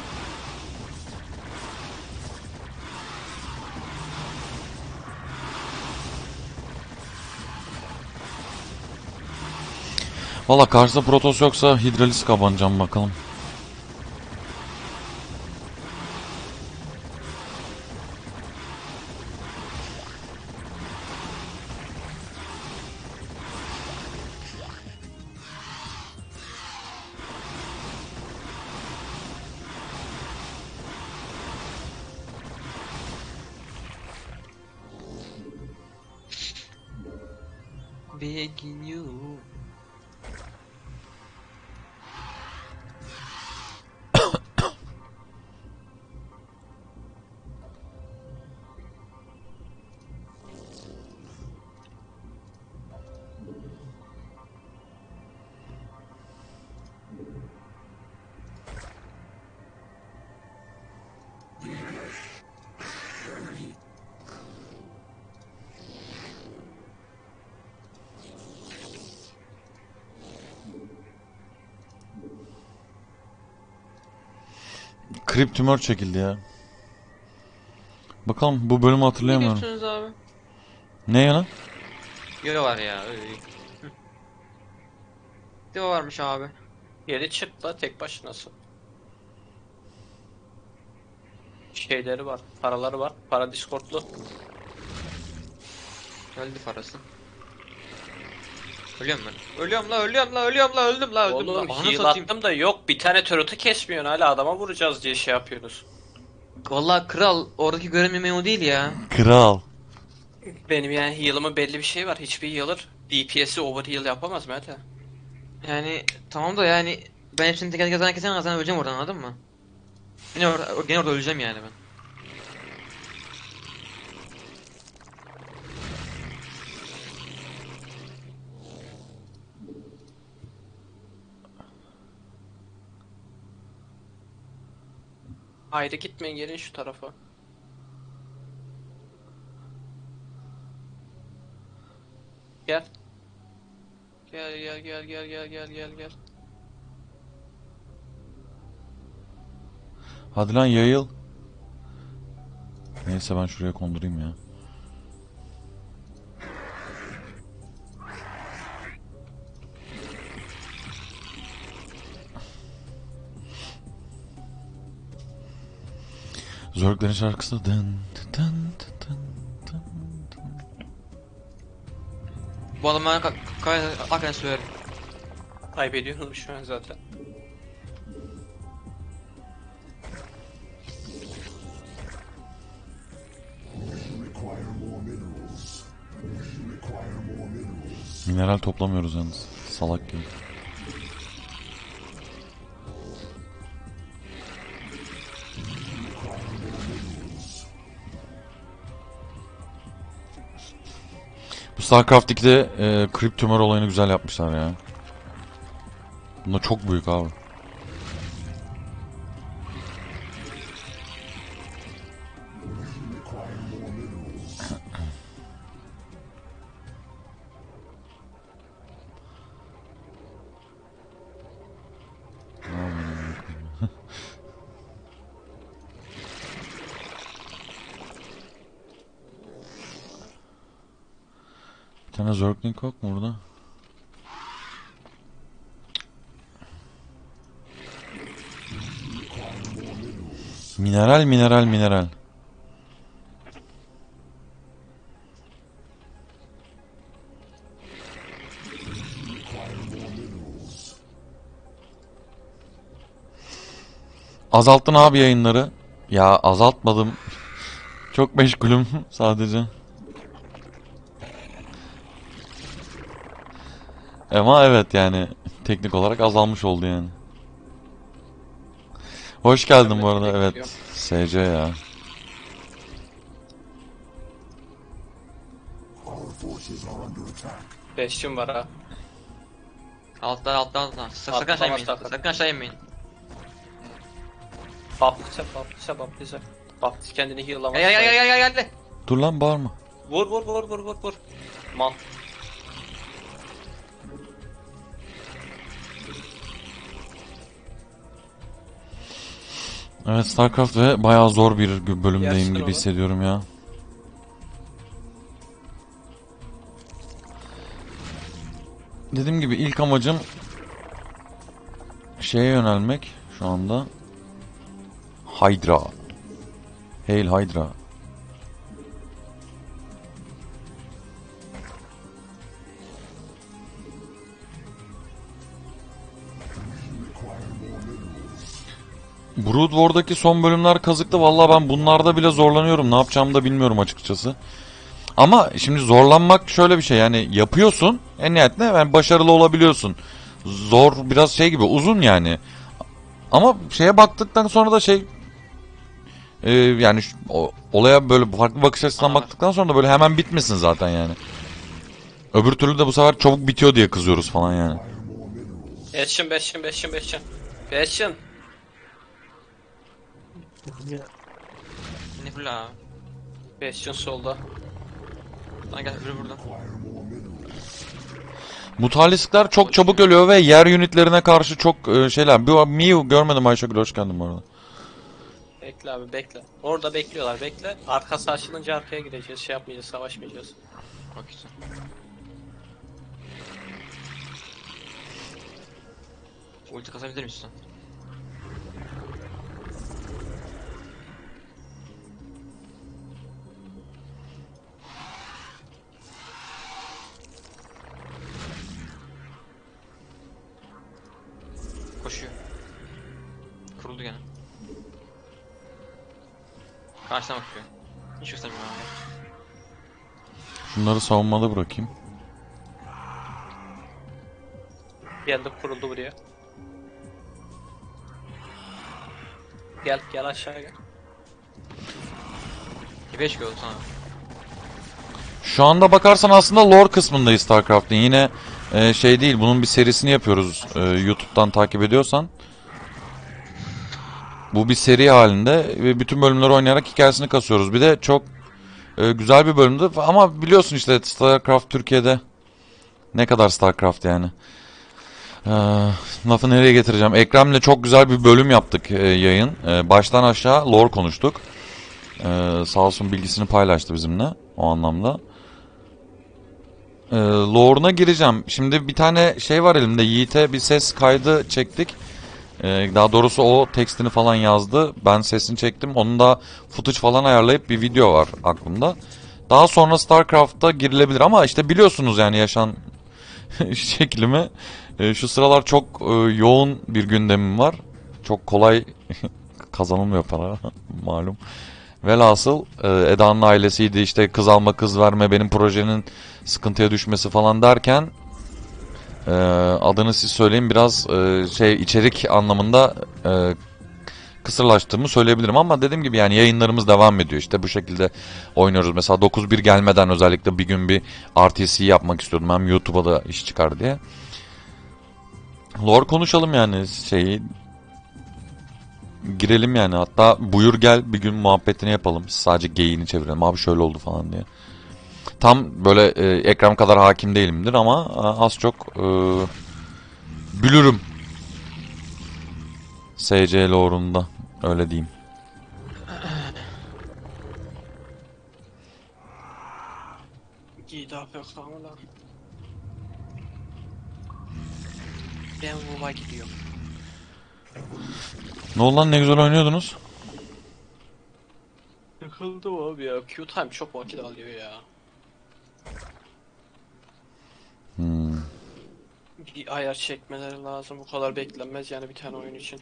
Valla karşıda Protoss yoksa Hydralisk abanacağım bakalım. Begging you. Krip tümör çekildi ya. Bakalım, bu bölümü Ne hatırlayamıyorum. diyorsunuz abi? Ne yana? Yo var ya. Öyle. Hı. Yo varmış abi. Yeri çık la tek başınasın. Şeyleri var, paraları var. Para Discord'lu. Öldü parası. Ölüyorum ben. Ölüyorum la, ölüyorum la, ölüyorum la, öldüm la, öldüm Oğlum la. Anı heal satayım. attım da yok bir tane turret'ı kesmiyorsun hala adama vuracağız diye şey yapıyorsunuz. Vallahi kral oradaki görünmemeyi o değil ya. Kral. Benim yani heal'ımın belli bir şey var. Hiçbir healer D P S'i overheal yapamaz Mete. Yani tamam da yani ben hepsini teker teker kesemem zaten öleceğim oradan anladın mı? Yine orada, gene orada öleceğim yani ben. Haydi gitmeyin gelin şu tarafa. Gel. Gel gel gel gel gel gel gel gel. Hadi lan yayıl. Neyse ben şuraya kondurayım ya. Zerglerin şarkısı dın dın dın dın dın dın. Bu adam bana kayıt hakikaten söylerim. Kaybediyorsunuz şu an zaten. require more minerals. We require more minerals. Mineral toplamıyoruz yalnız. Salak gibi. Bu StarCraft ikide e, Crypt Tumor olayını güzel yapmışlar ya. Bunda çok büyük abi. tane Zergling yok mu burada? Mineral, mineral, mineral. Azalttın abi yayınları. Ya azaltmadım. Çok meşgulüm sadece. Ama evet yani teknik olarak azalmış oldu yani. Hoş geldin bu arada, evet. S C ya. Beşçim var ha. Altta altta altta. Sa- Altta, Sakın aşağı inmeyin. altta. Sakın aşağı inmeyin. Baptise, baptise, baptise. Baptise kendini heal'lamaz. Gel gel gel gel gel gel. Dur lan, bağırma. Vur vur vur vur vur vur. Mal. Evet, StarCraft ve bayağı zor bir bölümdeyim Yersin gibi onu. hissediyorum ya. Dediğim gibi ilk amacım şeye yönelmek şu anda. Hydra. Hail Hydra. Brood War'daki son bölümler kazıktı. Vallahi ben bunlarda bile zorlanıyorum. Ne yapacağımı da bilmiyorum açıkçası. Ama şimdi zorlanmak şöyle bir şey, yani yapıyorsun en nihayetinde yani başarılı olabiliyorsun. Zor biraz şey gibi, uzun yani. Ama şeye baktıktan sonra da şey e, yani şu, o, olaya böyle farklı bakış açısından Anladım. baktıktan sonra da böyle hemen bitmesin zaten yani. Öbür türlü de bu sefer çabuk bitiyor diye kızıyoruz falan yani. Beşçim, beşçim, beşçim, beşçim. Beşçim. Ne full abi. Beşçim solda. Lan gel öbürü burada. Mutalistler çok çabuk ölüyor ve yer unitlerine karşı çok e, şeyler. Bir Miu görmedim, Ayşegül hoş geldin bu arada. Bekle abi bekle. Orada bekliyorlar bekle. Arkası açılınca arkaya gireceğiz. Şey yapmayacağız, savaşmayacağız. Bak işte. Ulti kasabilir misin? Koşuyor. Kuruldu gene. Karşıdan bakıyor. Hiç göstermiyor abi. Şunları savunmada bırakayım. Geldi kuruldu buraya. Gel gel aşağı gel. Tepeye çıkıyor sana. Şu anda bakarsan aslında lore kısmındayız StarCraft'ın. Yine e, şey değil, bunun bir serisini yapıyoruz e, YouTube'dan takip ediyorsan. Bu bir seri halinde ve bütün bölümleri oynayarak hikayesini kasıyoruz. Bir de çok e, güzel bir bölümdü ama biliyorsun işte StarCraft Türkiye'de ne kadar StarCraft yani. Ee, lafı nereye getireceğim? Ekrem'le çok güzel bir bölüm yaptık e, yayın. E, baştan aşağı lore konuştuk. E, sağ olsun bilgisini paylaştı bizimle o anlamda. E, lore'una gireceğim. Şimdi bir tane şey var elimde. Yiğit'e bir ses kaydı çektik. E, daha doğrusu o tekstini falan yazdı. Ben sesini çektim. Onun da footage falan ayarlayıp bir video var aklımda. Daha sonra StarCraft'ta girilebilir ama işte biliyorsunuz yani yaşan şeklimi. E, şu sıralar çok e, yoğun bir gündemim var. Çok kolay kazanılmıyor para malum. Velhasıl e, Eda'nın ailesiydi, işte kız alma kız verme, benim projenin sıkıntıya düşmesi falan derken e, adını siz söyleyin, biraz e, şey içerik anlamında e, kısırlaştığımı söyleyebilirim ama dediğim gibi yani yayınlarımız devam ediyor. İşte bu şekilde oynuyoruz. Mesela dokuz bir gelmeden özellikle bir gün bir R T C yapmak istiyordum. Hem YouTube'a da iş çıkar diye. Lore konuşalım yani, şeyi girelim yani, hatta buyur gel bir gün muhabbetini yapalım. Sadece geyiğini çevirelim. Abi şöyle oldu falan diye. Tam böyle e, Ekrem kadar hakim değilimdir ama e, az çok e, bülürüm. S C lore'unda öyle diyeyim. Yiğit abi. yapıyor kanka? Ben Vova gidiyorum. Ne oldu lan, ne güzel oynuyordunuz. Yakıldım abi ya. Q-Time çok vakit alıyor ya. Hmm. Bir ayar çekmeleri lazım. Bu kadar beklenmez yani bir tane oyun için.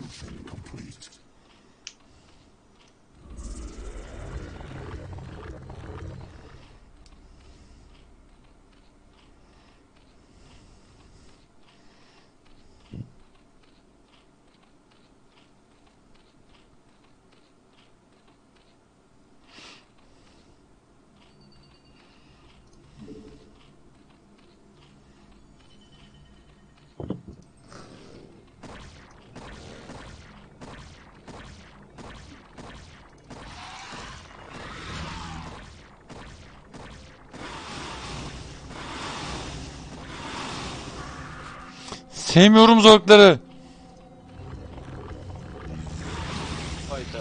Sevmiyorum zörkleri. Hayda.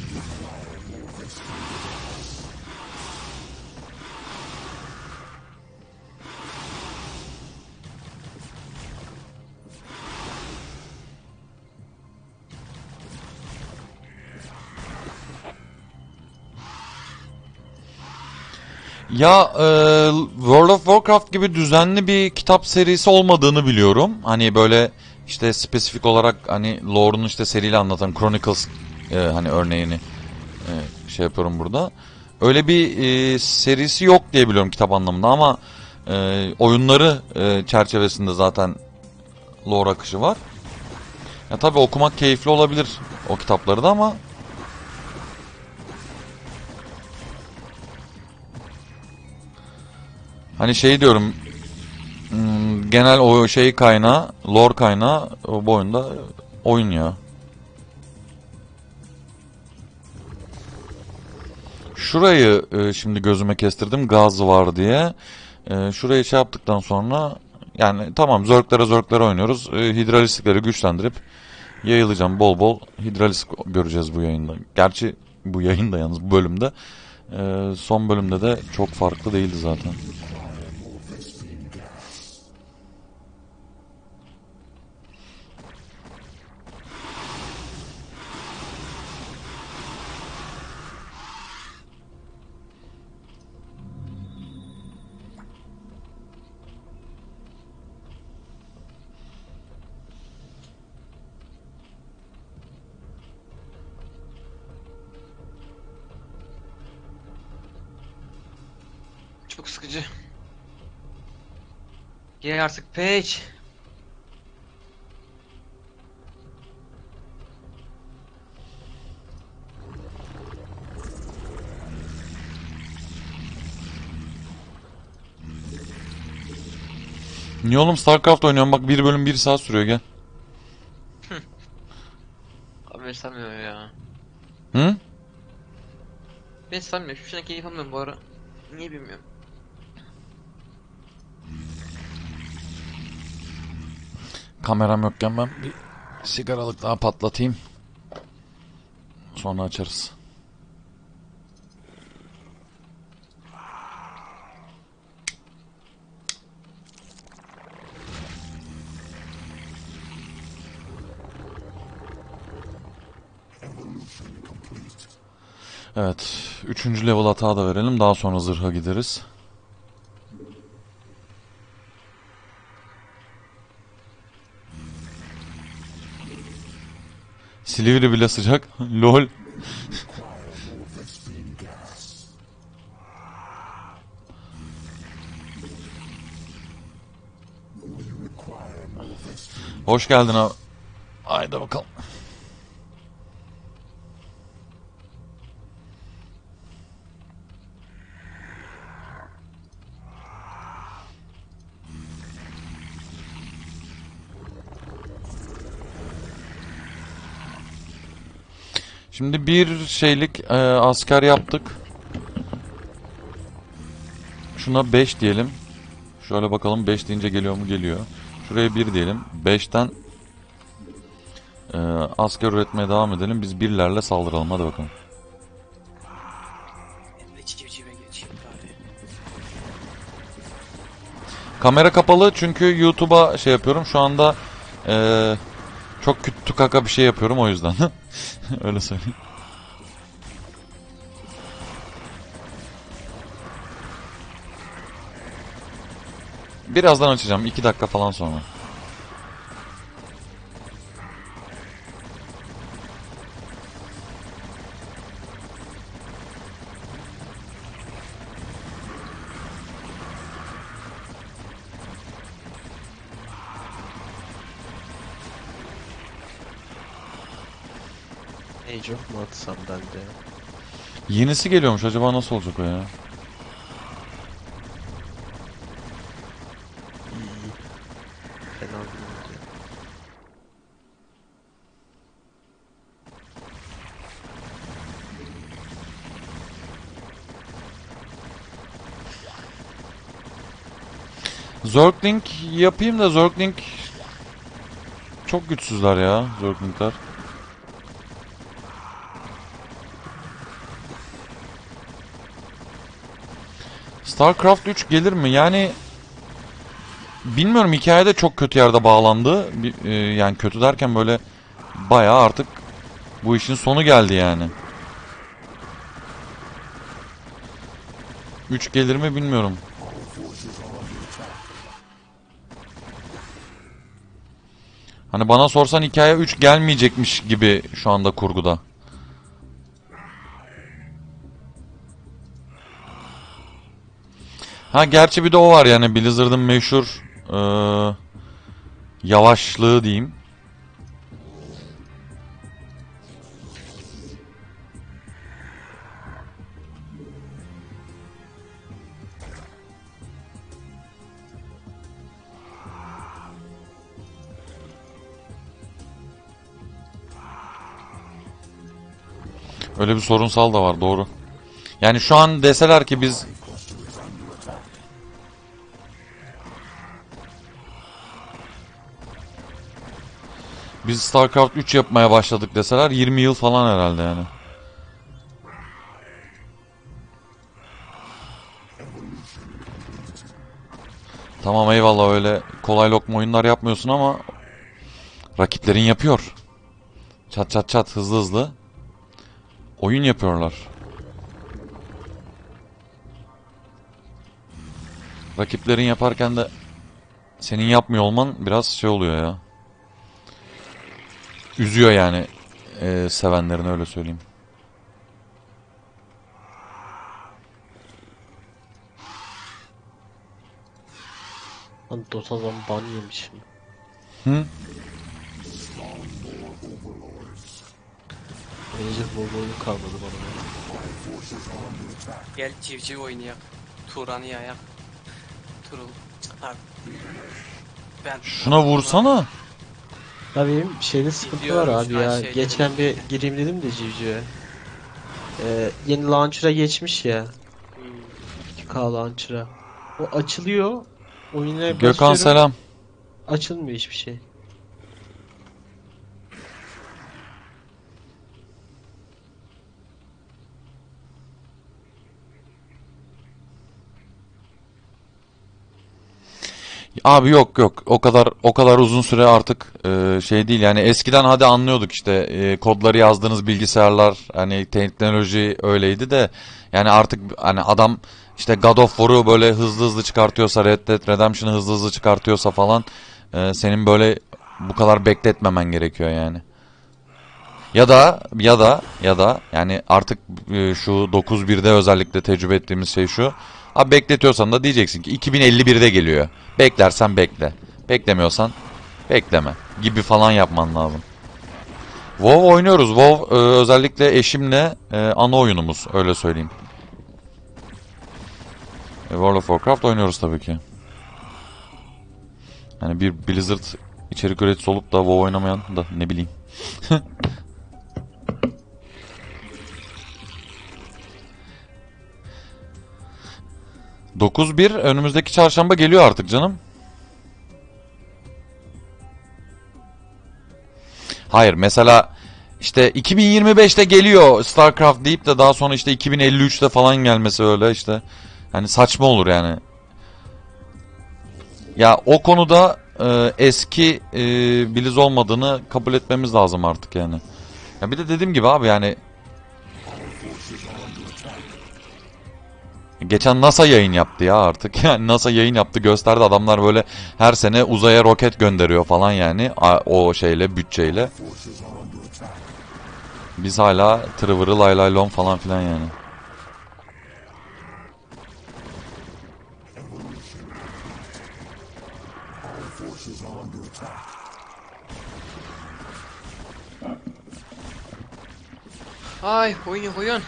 Ya e, World of Warcraft gibi düzenli bir kitap serisi olmadığını biliyorum. Hani böyle işte spesifik olarak hani lore'unu işte seriyle anlatan Chronicles e, hani örneğini e, şey yapıyorum burada. Öyle bir e, serisi yok diye biliyorum kitap anlamında ama e, oyunları e, çerçevesinde zaten lore akışı var. Ya tabii okumak keyifli olabilir o kitapları da ama hani şey diyorum, hmm, genel o şey kaynağı, lore kaynağı o bu oyunda oyun ya. Şurayı e, şimdi gözüme kestirdim gaz var diye. E, şurayı şey yaptıktan sonra yani tamam zörklere zörklere oynuyoruz. E, hidralistikleri güçlendirip yayılacağım bol bol hidralistik göreceğiz bu yayında. Gerçi bu yayında yalnız bu bölümde. E, son bölümde de çok farklı değildi zaten. Çok sıkıcı. Gel artık Page. Niye oğlum StarCraft oynuyorum bak bir bölüm bir saat sürüyor gel. Abi beni sanmıyor ya. Hı? Beni sanmıyor. Şu an keyif almıyorum bu ara. Niye bilmiyorum. Kameram yokken ben bir sigaralık daha patlatayım. Sonra açarız. Evet. Üçüncü level hata da verelim. Daha sonra zırha gideriz. Silivri bile sıcak. Lol. Hoş geldin abi. Haydi bakalım. Şimdi bir şeylik e, asker yaptık. Şuna beş diyelim. Şöyle bakalım beş deyince geliyor mu? Geliyor. Şuraya bir diyelim. beşten e, asker üretmeye devam edelim. Biz birlerle saldıralım. Hadi bakalım. Ben de civcive geçeyim bari. Kamera kapalı çünkü YouTube'a şey yapıyorum. Şu anda ee, çok kötü kaka bir şey yapıyorum o yüzden. Öyle söyleyeyim. Birazdan açacağım. iki dakika falan sonra. Age of mu atsam ben de? Yenisi geliyormuş. Acaba nasıl olacak o ya? İyi. Fena değil. Zergling yapayım da Zergling çok güçsüzler ya Zerglingler. StarCraft üç gelir mi? Yani bilmiyorum, hikayede çok kötü yerde bağlandı. Bir, e, yani kötü derken böyle bayağı artık bu işin sonu geldi yani. üç gelir mi bilmiyorum. Hani bana sorsan hikaye üç gelmeyecekmiş gibi şu anda kurguda. Ha gerçi bir de o var yani Blizzard'ın meşhur ee, yavaşlığı diyeyim. Öyle bir sorunsal da var, doğru. Yani şu an deseler ki biz biz StarCraft üç yapmaya başladık deseler yirmi yıl falan herhalde yani. Tamam eyvallah, öyle kolay lokma oyunlar yapmıyorsun ama rakiplerin yapıyor. Çat çat çat, hızlı hızlı oyun yapıyorlar. Rakiplerin yaparken de senin yapmıyor olman biraz şey oluyor ya. Üzüyor yani e, sevenlerini, öyle söyleyeyim. Lan Dota'dan ban yemişim. Hı? Ranger Bowl'u kalmadı bana. Gel civciv oynayak. Turan'ı yayak. Turul. Abi. Ben Şuna vursana. Ya benim şeyde sıkıntı Gidiyorum var abi şu an ya. şeyde. Geçen bir gireyim dedim de civciv'e. Ee, yeni launcher'a geçmiş ya. iki K launcher'a. O açılıyor. Oyuna Gökhan basıyorum. selam. Açılmıyor hiçbir şey. Abi yok yok, o kadar o kadar uzun süre artık e, şey değil yani. Eskiden hadi anlıyorduk işte, e, kodları yazdığınız bilgisayarlar, hani teknoloji öyleydi de yani artık hani adam işte God of War'u böyle hızlı hızlı çıkartıyorsa, Red Dead Redemption'ı hızlı hızlı çıkartıyorsa falan, e, senin böyle bu kadar bekletmemen gerekiyor yani. Ya da ya da ya da yani artık e, şu dokuz birde özellikle tecrübe ettiğimiz şey şu. Abi bekletiyorsan da diyeceksin ki iki bin elli birde geliyor. Beklersen bekle. Beklemiyorsan bekleme gibi falan yapman lazım. WoW oynuyoruz. WoW e, özellikle eşimle e, ana oyunumuz, öyle söyleyeyim. E, World of Warcraft oynuyoruz tabii ki. Yani bir Blizzard içerik üreticisi olup da WoW oynamayan da ne bileyim. dokuz bir önümüzdeki çarşamba geliyor artık canım. Hayır, mesela işte iki bin yirmi beşte geliyor StarCraft deyip de daha sonra işte iki bin elli üçte falan gelmesi öyle işte. Hani saçma olur yani. Ya o konuda e, eski e, Blizz olmadığını kabul etmemiz lazım artık yani. Ya bir de dediğim gibi abi yani geçen NASA yayın yaptı ya artık. Yani NASA yayın yaptı, gösterdi, adamlar böyle her sene uzaya roket gönderiyor falan yani o şeyle, bütçeyle. Biz hala tırıvırı lay lay lom falan filan yani. Ay oyun oyun.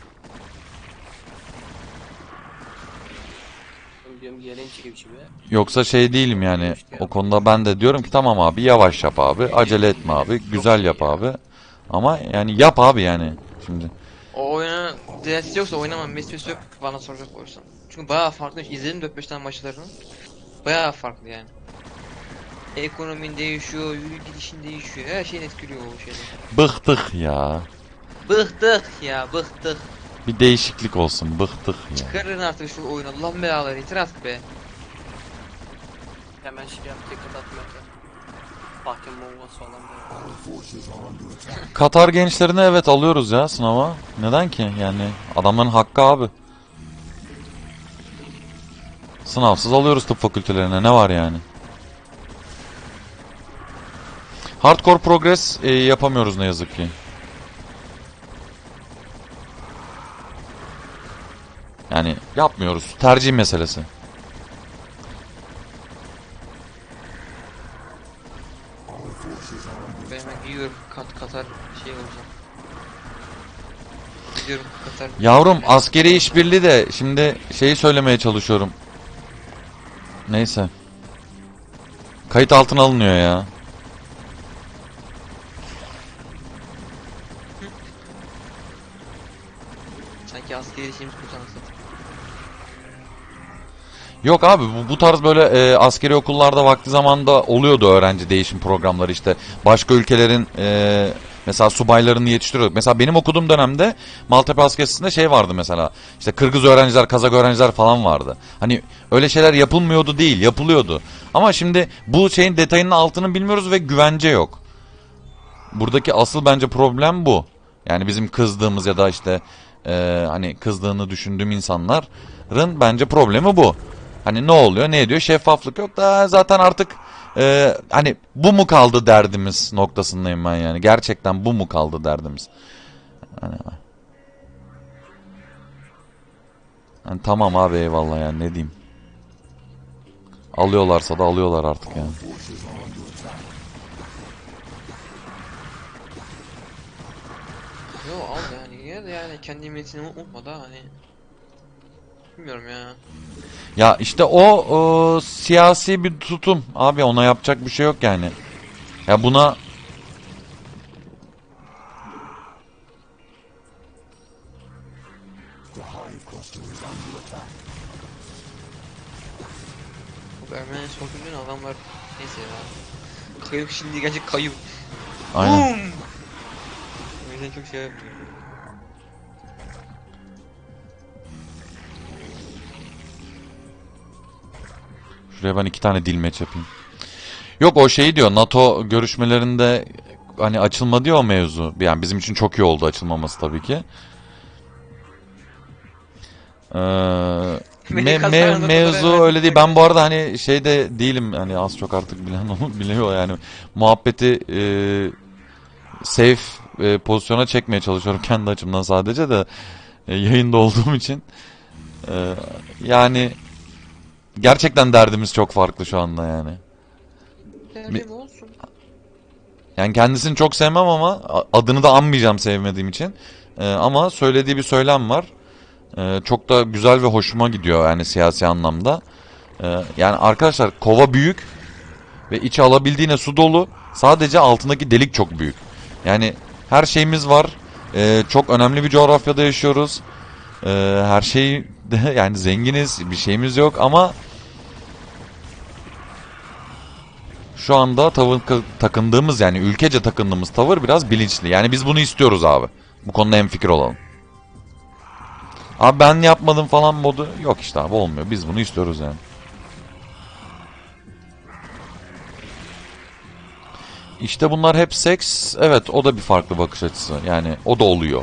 Diyorum gelince gibi gibi. Yoksa şey değilim yani o konuda, ben de diyorum ki tamam abi yavaş yap abi, acele etme abi, güzel yap abi. Ama yani yap abi yani şimdi. O oyuna D L C yoksa oynamam. Mesut yok bana soracak olursan. Çünkü bayağı farklı. İzledim dört beş tane maçlarını. Bayağı farklı yani. Ekonomin değişiyor, yürü gidişin değişiyor. Her şeyin etkiliyor o şeyler. Bıktık ya. Bıktık ya, bıktık. Bir değişiklik olsun, bıktık ya. Çıkarın artık şu oyunu. Allah'ın belaları yeter artık be. Hemen şey yap, dikkat atmaya. Bakın bombası falan böyle. Katar gençlerini evet alıyoruz ya sınava. Neden ki? Yani adamların hakkı abi. Sınavsız alıyoruz tıp fakültelerine, ne var yani? Hardcore progress e, yapamıyoruz ne yazık ki. Yani yapmıyoruz. Tercih meselesi. Ben hemen gidiyorum. Kat Katar şey olacak. Gidiyorum Katar. Yavrum askeri işbirliği de şimdi şeyi söylemeye çalışıyorum. Neyse. Kayıt altına alınıyor ya. Sanki askeri şeyimiz kurtarmak. Yok abi bu, bu tarz böyle e, askeri okullarda vakti zamanda oluyordu öğrenci değişim programları işte. Başka ülkelerin e, mesela subaylarını yetiştiriyorduk. Mesela benim okuduğum dönemde Maltepe Askeriyesi'nde şey vardı mesela. İşte Kırgız öğrenciler, Kazak öğrenciler falan vardı. Hani öyle şeyler yapılmıyordu değil, yapılıyordu. Ama şimdi bu şeyin detayının altını bilmiyoruz ve güvence yok. Buradaki asıl bence problem bu. Yani bizim kızdığımız ya da işte e, hani kızdığını düşündüğüm insanların bence problemi bu. Hani ne oluyor, ne ediyor? Şeffaflık yok da zaten artık e, hani bu mu kaldı derdimiz noktasındayım ben yani. Gerçekten bu mu kaldı derdimiz? Hani, hani tamam abi eyvallah yani ne diyeyim. Alıyorlarsa da alıyorlar artık yani. Yo al yani ya da yani kendi milletini unutma da hani. Bilmiyorum ya. Ya işte o, o siyasi bir tutum abi, ona yapacak bir şey yok yani. Ya buna Bu Ermeni soykırımın adamlar neyse ya. Kayıp şimdi gerçek kayıp. aynen. Boom! O yüzden çok şey yapıyor. Şuraya ben iki tane dilmeç yapayım. Yok o şeyi diyor, NATO görüşmelerinde hani açılma diyor o mevzu. Yani bizim için çok iyi oldu açılmaması tabii ki. Ee, me- me- mevzu öyle değil. Ben bu arada hani şeyde değilim hani, az çok artık bilen onu biliyor yani. Muhabbeti e, safe e, pozisyona çekmeye çalışıyorum kendi açımdan sadece de e, yayında olduğum için. E, yani gerçekten derdimiz çok farklı şu anda yani. Derdim olsun. Yani kendisini çok sevmem ama adını da anmayacağım sevmediğim için. Ee, ama söylediği bir söylem var. Ee, çok da güzel ve hoşuma gidiyor yani siyasi anlamda. Ee, yani arkadaşlar kova büyük ve içi alabildiğine su dolu. Sadece altındaki delik çok büyük. Yani her şeyimiz var. Ee, çok önemli bir coğrafyada yaşıyoruz. Ee, her şey de yani zenginiz, bir şeyimiz yok ama şu anda tavır takındığımız yani ülkece takındığımız tavır biraz bilinçli. Yani biz bunu istiyoruz abi. Bu konuda hemfikir olalım. Abi ben yapmadım falan modu yok işte abi, olmuyor. Biz bunu istiyoruz yani. İşte bunlar hep seks. Evet, o da bir farklı bakış açısı. Yani o da oluyor.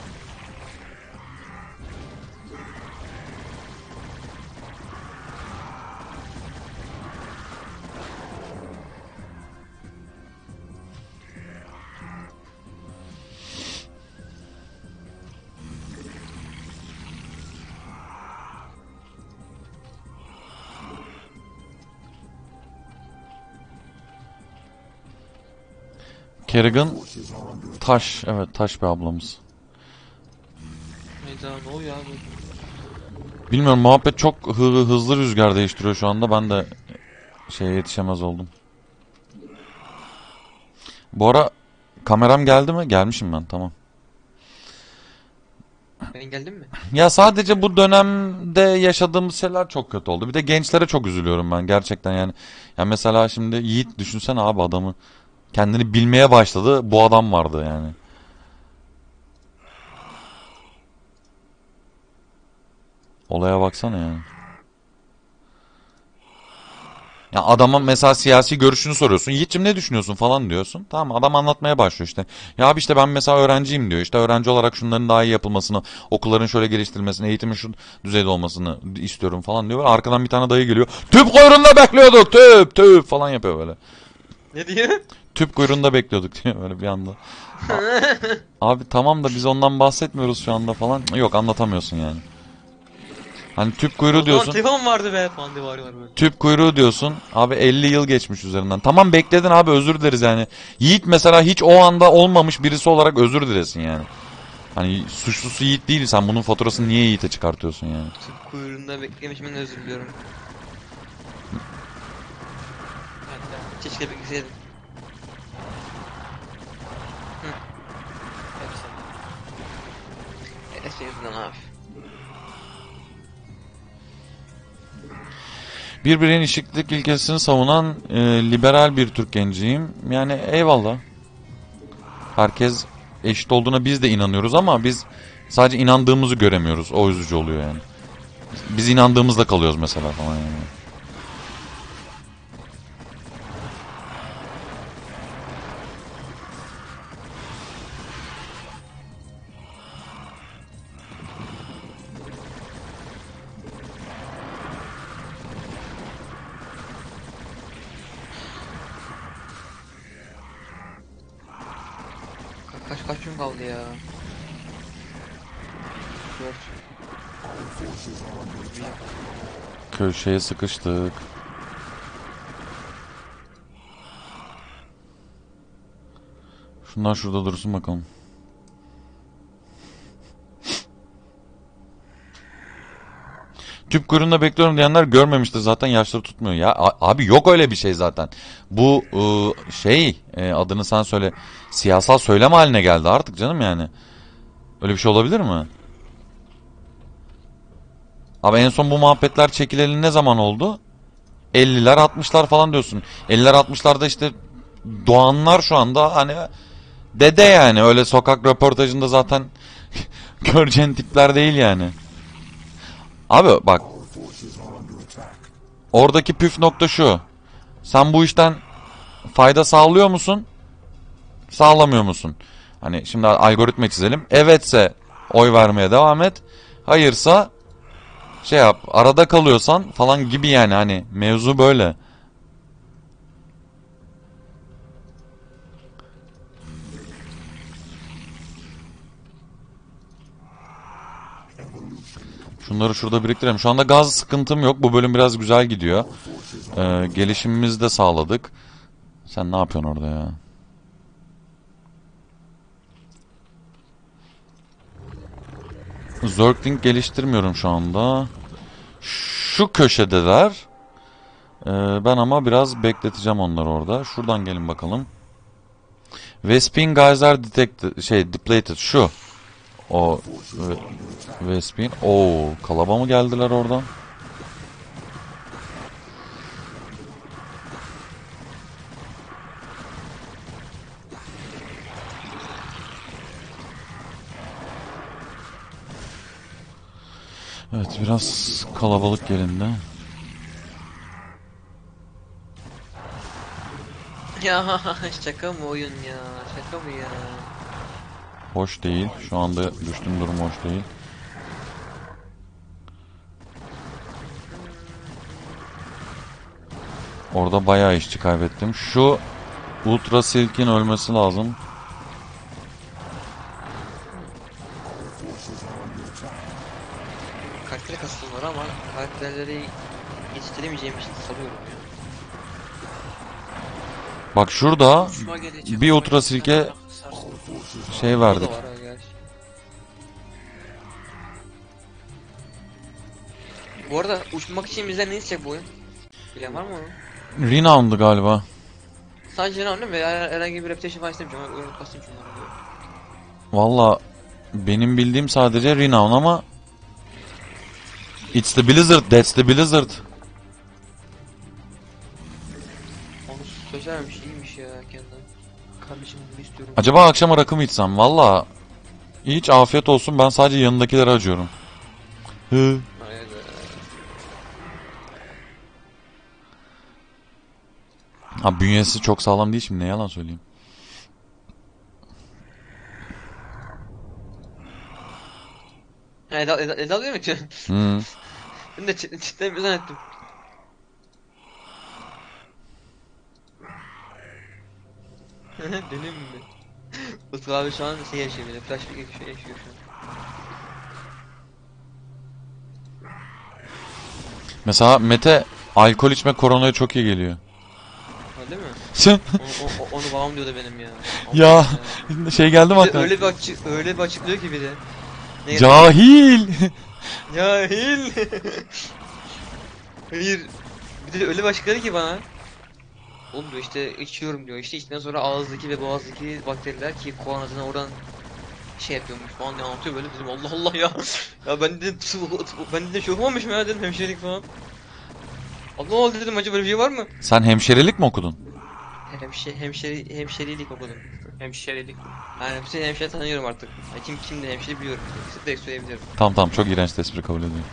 Kerrigan taş. Evet, taş bir ablamız. Hayda ne oluyor abi? Bilmiyorum, muhabbet çok hı hızlı rüzgar değiştiriyor şu anda. Ben de şeye yetişemez oldum. Bu ara kameram geldi mi? Gelmişim ben, tamam. Ben geldim mi? Ya sadece bu dönemde yaşadığımız şeyler çok kötü oldu. Bir de gençlere çok üzülüyorum ben gerçekten yani. Ya mesela şimdi Yiğit, düşünsene abi, adamı kendini bilmeye başladı. Bu adam vardı yani. Olaya baksana yani. Ya adama mesela siyasi görüşünü soruyorsun. Yiğit'cim ne düşünüyorsun falan diyorsun. Tamam, adam anlatmaya başlıyor işte. Ya abi işte ben mesela öğrenciyim diyor. İşte öğrenci olarak şunların daha iyi yapılmasını, okulların şöyle geliştirilmesini, eğitimin şu düzeyde olmasını istiyorum falan diyor. Arkadan bir tane dayı geliyor. Tüp kuyruğunda bekliyorduk, tüp tüp falan yapıyor böyle. Ne diyor? Tüp kuyruğunda bekliyorduk diyor böyle bir anda. Abi tamam da biz ondan bahsetmiyoruz şu anda falan. Yok, anlatamıyorsun yani. Hani tüp kuyruğu O zaman diyorsun. telefon vardı be falan diye bağırıyorlar böyle. Tüp kuyruğu diyorsun. Abi elli yıl geçmiş üzerinden. Tamam, bekledin abi, özür dileriz yani. Yiğit mesela hiç o anda olmamış birisi olarak özür dilesin yani. Hani suçlusu Yiğit değil, sen bunun faturasını niye Yiğit'e çıkartıyorsun yani? Tüp kuyruğunda beklemişimden özür diliyorum. Hatta keşke bekleseydim. Hı. Neyse yüzünden abi. Birbirinin eşitlik ilkesini savunan e, liberal bir Türk genciyim. Yani eyvallah. Herkes eşit olduğuna biz de inanıyoruz ama biz sadece inandığımızı göremiyoruz. O üzücü oluyor yani. Biz inandığımızda kalıyoruz mesela falan yani. Ka- kaç kaç gün kaldı ya? Dört. Köşeye sıkıştık. Şunlar şurada dursun bakalım. Tüp kuyruğunda bekliyorum diyenler görmemiştir zaten, yaşları tutmuyor. Ya a- abi yok öyle bir şey zaten. Bu ıı, şey e, adını sen söyle, siyasal söylem haline geldi artık canım yani. Öyle bir şey olabilir mi? Abi en son bu muhabbetler çekileli ne zaman oldu? elliler altmışlar falan diyorsun. elliler altmışlarda işte doğanlar şu anda hani dede yani, öyle sokak röportajında zaten göreceğin tipler değil yani. Abi bak, oradaki püf nokta şu. Sen bu işten fayda sağlıyor musun? Sağlamıyor musun? Hani şimdi algoritma çizelim. Evetse oy vermeye devam et. Hayırsa şey yap, arada kalıyorsan falan gibi yani, hani mevzu böyle. Şunları şurada biriktirelim. Şu anda gaz sıkıntım yok. Bu bölüm biraz güzel gidiyor. Ee, gelişimimizi de sağladık. Sen ne yapıyorsun orada ya? Zergling geliştirmiyorum şu anda. Şu köşedeler. Ee, ben ama biraz bekleteceğim onları orada. Şuradan gelin bakalım. Vespin Geyser detected, şey depleted şu. O Vespin. Oo, kalaba mı geldiler oradan? Evet, biraz kalabalık gelindi. Ya şaka mı oyun ya? Şaka mı ya? Hoş değil. Şu anda düştüğüm durum hoş değil. Orada bayağı işçi kaybettim. Şu Ultra Silk'in ölmesi lazım. Karakter kastım var ama karakterleri yetiştiremeyeceğim için salıyorum ya. Bak şurada Uçma gelecek. bir Ultra Silk'e şey O verdik. da var ha gerçi. Bu arada uçmak için bizden ne isteyecek bu oyun? Bilen var mı onu? Renown'du galiba. Sadece ne mi? Veya herhangi bir reputation falan istemeyeceğim. Oyunu basayım şunları. Valla benim bildiğim sadece Renown ama It's the Blizzard, that's the Blizzard. Onu söylemiş iyiymiş ya kendinden. Kardeşim bunu istiyorum. Acaba akşama rakı mı içsem? Valla hiç afiyet olsun, ben sadece yanındakilere acıyorum. Hı. Hayda. Ha, bünyesi çok sağlam değil şimdi, ne yalan söyleyeyim. Eda, Eda, Eda değil mi ki? Hı. Ben de cidden cidden bir zannettim. Benim mi? Utku abi şu an şey yaşıyor böyle, flashback yaşıyor, yaşıyor şu an. Mesela Mete alkol içme koronaya çok iyi geliyor. Ha değil mi? O, o, o- onu babam diyordu benim ya. Ya Allah'ım şey geldi mi Bir de aklına? öyle bir açık, öyle bir açıklıyor ki bir de. Ne Cahil. Cahil. Hayır. Bir de öyle bir açıkladı ki bana. Oğlum diyor işte içiyorum diyor. İşte içtikten sonra ağızdaki ve boğazdaki bakteriler ki koronasına oradan şey yapıyormuş falan diye anlatıyor böyle dedim Allah Allah ya. Ya ben de ben de şok olmuşum ya dedim hemşirelik falan. Allah Allah dedim acaba böyle bir şey var mı? Sen hemşirelik mi okudun? Hemşe, hemşeri, hemşerilik okudum. Hemşirelik. Yani bütün hemşire tanıyorum artık. Ya kim kim de hemşire biliyorum. Direkt söyleyebilirim. Tamam tamam, çok iğrenç tespit kabul ediyorum.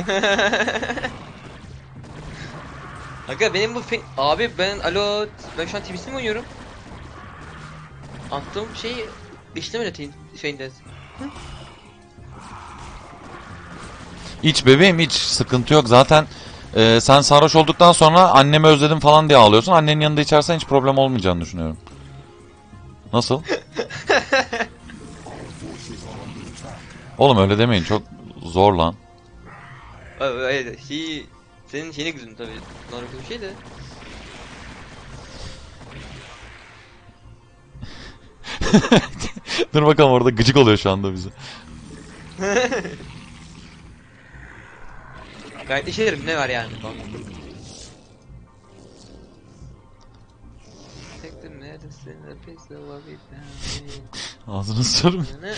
Aga benim bu fe- abi ben alo ben şu an T V'si mi oynuyorum? Attığım şey işlemedi T şeyinde. İç bebeğim iç, sıkıntı yok zaten. E, sen sarhoş olduktan sonra annemi özledim falan diye ağlıyorsun. Annenin yanında içersen hiç problem olmayacağını düşünüyorum. Nasıl? Oğlum öyle demeyin, çok zor lan. Öyle şey senin şeyine kızım tabii. Normal bir şey de. Dur bakalım, orada gıcık oluyor şu anda bize. Gayet işe yarar ne var yani bak. Tektim neredesin? Pes olabilir. Ağzını sırım. Ne?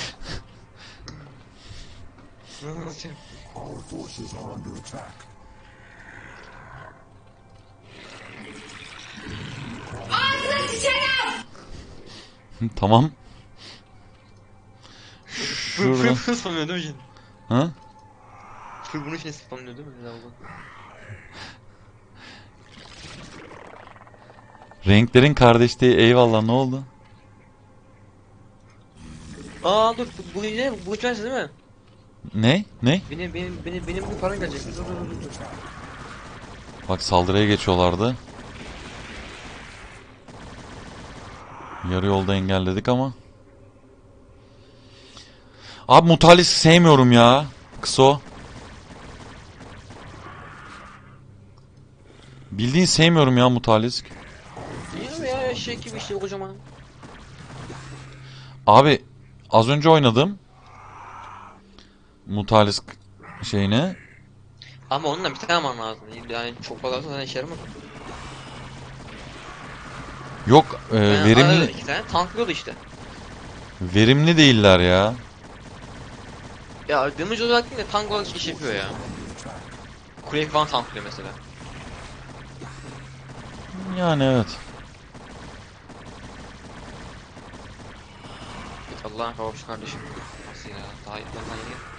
Nasıl? Our forces are under attack. Tamam. Fır Şurada. fır spamlıyor değil mi şimdi? Ha? Fır bunu şimdi spamlıyor değil mi? Lavabo? Renklerin kardeşliği, eyvallah, ne oldu? Aa dur bu bu ne? Bu uçarsın değil mi? Ne? Ne? Benim benim benim benim bir param gelecek. Dur dur dur dur. Bak saldırıya geçiyorlardı. Yarı yolda engelledik ama. Abi Mutalis sevmiyorum ya. Kıso. Bildiğin sevmiyorum ya Mutalis. Ya ya eşek gibi işte kocaman. Abi az önce oynadım. Mutalis şeyine. Ama onunla bir tane alman lazım. Yani çok fazla sana işe yaramaz. Yok e, Yani verimli arada iki tane tanklıyordu işte. verimli değiller ya. Ya damage olarak değil de tank olarak iş yapıyor ya. Quake One tanklıyor mesela. Yani evet. Allah'ın kavuştu kardeşim. Nasıl ya? Daha iyi ben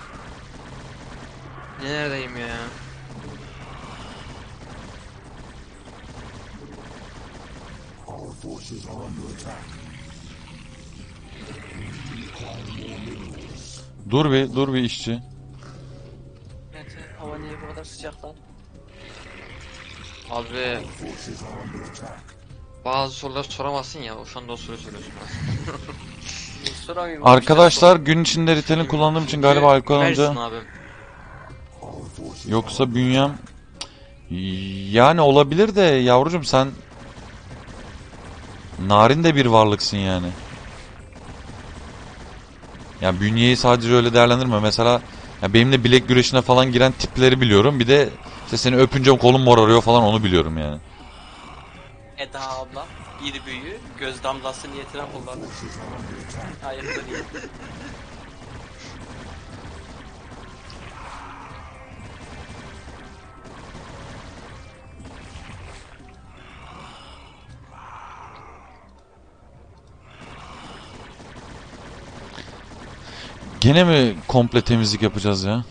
yeni. Neredeyim ya? Our Dur bir, dur bir işçi. Mete hava niye bu kadar sıcak lan? Abi bazı sorular soramazsın ya. Şu anda o soruyu soruyorsun. Soramayayım. Arkadaşlar gün içinde Ritel'in kullandığım için galiba alkol Mersin alınca abi. yoksa bünyem yani olabilir de yavrucum sen narin de bir varlıksın yani. Ya bünyeyi sadece öyle değerlendirme. Mesela ya benimle bilek güreşine falan giren tipleri biliyorum. Bir de işte seni öpünce kolum morarıyor falan onu biliyorum yani. Eda abla bir büyü göz damlası niyetine kullanır. Ayıptır değil. Gene mi komple temizlik yapacağız ya?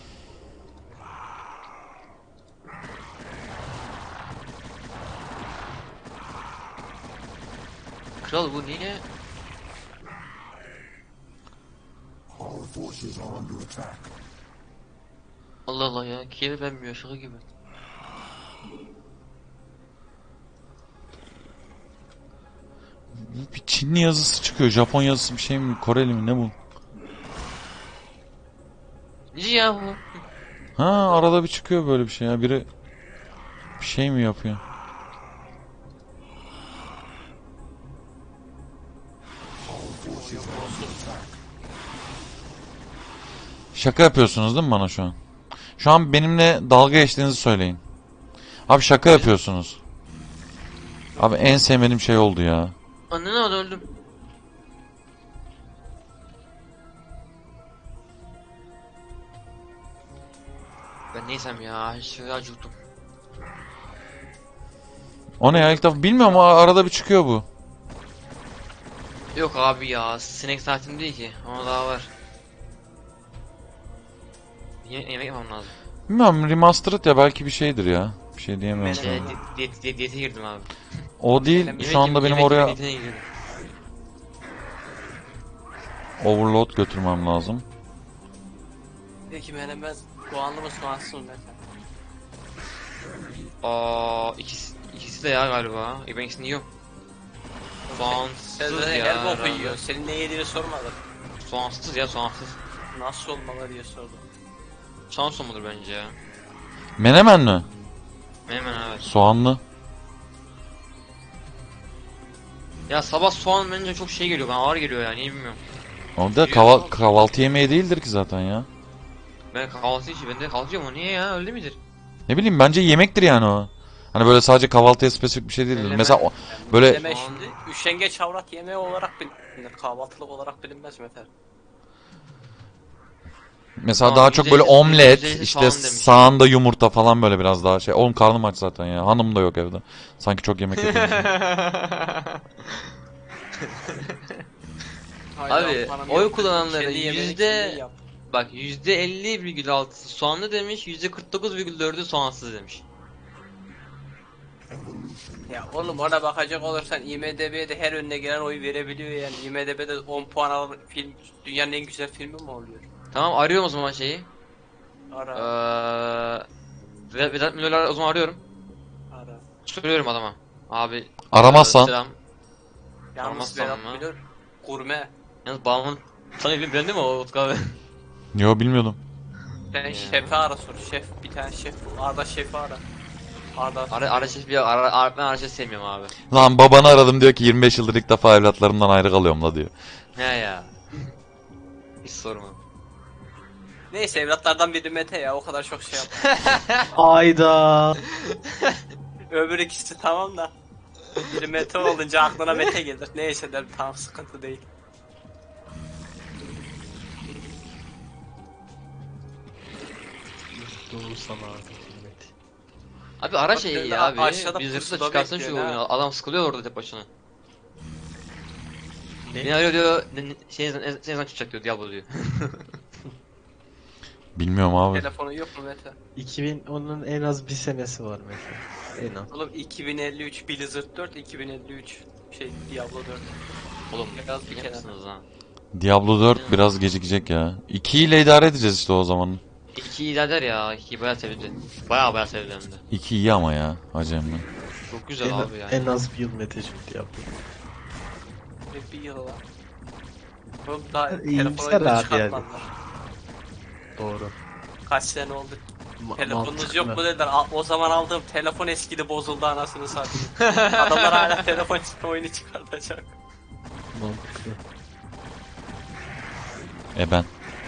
Kral bu niye? Allah Allah ya. Kiev'e benmiyor şaka gibi. Bir Çinli yazısı çıkıyor. Japon yazısı bir şey mi? Koreli mi? Ne bu? Niye ya bu? Ha arada bir çıkıyor böyle bir şey ya. Biri bir şey mi yapıyor? Şaka yapıyorsunuz değil mi bana şu an? Şu an benimle dalga geçtiğinizi söyleyin. Abi şaka yapıyorsunuz. Abi en sevmediğim şey oldu ya. Anne ne oldu öldüm. Ben neysem ya hiç acıktım. O ne ya ilk defa bilmiyorum ama arada bir çıkıyor bu. Yok abi ya sinek saatim değil ki ama daha var. Ye yemek yemem lazım. Bilmiyorum remastered ya belki bir şeydir ya. Bir şey diyemiyorum. Şey, di diyet, diyet, diyete girdim abi. O değil Yemek şu anda yeme- benim yemek yeme oraya diyetine girdim. overload götürmem lazım. Peki menemen soğanlı mı soğansız mı Mete? Aa ikisi, ikisi de ya galiba. E, ben ikisini yiyorum. Sen Soğansız de ya. her boku herhalde. yiyorsun. Senin ne yediğini sormadım. Soğansız ya soğansız. Nasıl olmalı diye sordum. Soğan mudur bence ya. Menemen mi? Hemen evet. Soğanlı. Ya sabah soğan bence çok şey geliyor bana ağır geliyor ya niye bilmiyorum. O da kahval- kahvaltı yemeği değildir ki zaten ya. Ben kahvaltı için ben de kalkıyorum o niye ya öyle midir? Ne bileyim bence yemektir yani o. Hani böyle sadece kahvaltıya spesifik bir şey değildir. Menemen. Mesela o- böyle Deme şimdi. Üşengeç avrat yemeği olarak bilinir. Kahvaltılık olarak bilinmez Mete. mesela Aa, daha çok böyle yüzde elli omlet, yüzde elli işte soğan demiş. sağında yumurta falan böyle biraz daha şey. Oğlum karnım aç zaten ya. Hanım da yok evde. Sanki çok yemek yapıyorum. Abi oy kullananların yüzde yap. bak yüzde elli virgül altısı soğanlı demiş, yüzde kırk dokuz virgül dördü soğansız demiş. Ya oğlum ona bakacak olursan IMDb'de her önüne gelen oy verebiliyor yani. IMDb'de on puan alan film dünyanın en güzel filmi mi oluyor? Tamam arıyorum o zaman şeyi. Ara Eee Vedat Vedat Milor'u o zaman arıyorum. ara. Soruyorum adama. Abi Aramazsan. eee, selam. Yalnız Aramazsam Vedat mı? Milor gurme. Yalnız babamın tanıyor ben değil mi o Utku abi? Yo bilmiyordum. Sen Ya. şefi ara sor. Şef bir tane şef. Arda şefi ara. Arda. Ara ara şef bir ara, ara ben ara şef sevmiyorum abi. Lan babanı aradım diyor ki yirmi beş yıldır ilk defa evlatlarımdan ayrı kalıyorum la diyor. He ya. Hiç sorma. Neyse evlatlardan biri Mete ya o kadar çok şey yap. Ayda. Öbür ikisi tamam da. Biri Mete olunca aklına Mete gelir. Neyse derim tamam sıkıntı değil. Doğru sana abi hizmet. Abi ara Bak, şeyi bir de ya abi. aşağıda Bir zırhla pusuda çıkarsın şu bekliyor, oyunu. ha. Adam sıkılıyor orada tek başına. Ne? Beni arıyor diyor. Ne, ne, şey ne ne zaman çıkacak diyor Diablo diyor. Bilmiyorum abi. Telefonu yok mu Mete? iki bin onun en az bir senesi var mesela. En az. Oğlum iki bin elli üç Blizzard dört, iki bin elli üç şey Diablo dört. Oğlum Biraz bir biliyor kere. musunuz lan? Diablo dört biraz gecikecek ya. iki ile idare edeceğiz işte o zaman. İki iyi eder ya. İki bayağı sevdi. Bayağı bayağı sevdi hem de. iki iyi ama ya acemden. Çok güzel En, abi yani. en az bir yıl Mete çıktı yaptı. Ve bir yıl var. Oğlum daha İyimser telefon oyunu abi çıkartmadılar. Doğru. Kaç sene oldu? Ma- Telefonunuz mantıklı. yok mu dediler. A- O zaman aldığım telefon eskidi, bozuldu, anasını satayım. Adamlar hala telefon için oyunu çıkartacak. Mantıklı. E ben.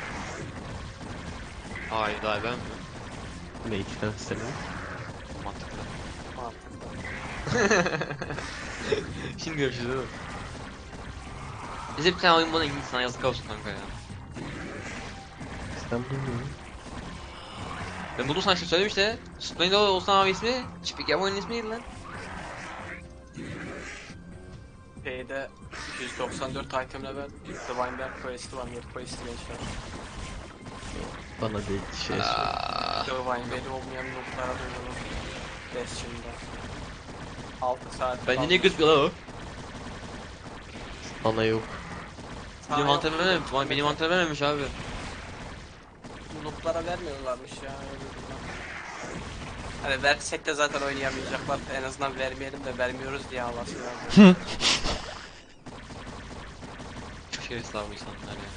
Hayır daha ben mi? Ne iki tane sene? Mantıklı. Mantıklı. Şimdi görüşürüz değil mi? Bize bir tane oyun bana İngiliz sana yazık olsun kanka ya. Sen bilmiyorum. Ben buldum sana işte söyledim işte. Tutmayın da olsan abi ismi. Çipik ya oyunun ismi neydi lan? P'de yüz doksan dört item level Divine Bear Quest'i var. World Quest'i gençler. Bana değil şey. Aa, Divine Bear'i olmayan noktalara dönüyorum. Bastion'da. altı saat bence kaldı. ne gözüküyor lan o? Bana yok. Sana Benim yok antrenör mu? vermemiş. Benim, benim antrenör vermemiş abi. Noob'lara vermiyorlarmış ya. Öyle durum. Hani versek de zaten oynayamayacaklar. En azından vermeyelim de vermiyoruz diye havası var. Çok şerefsiz abi insanlar ya.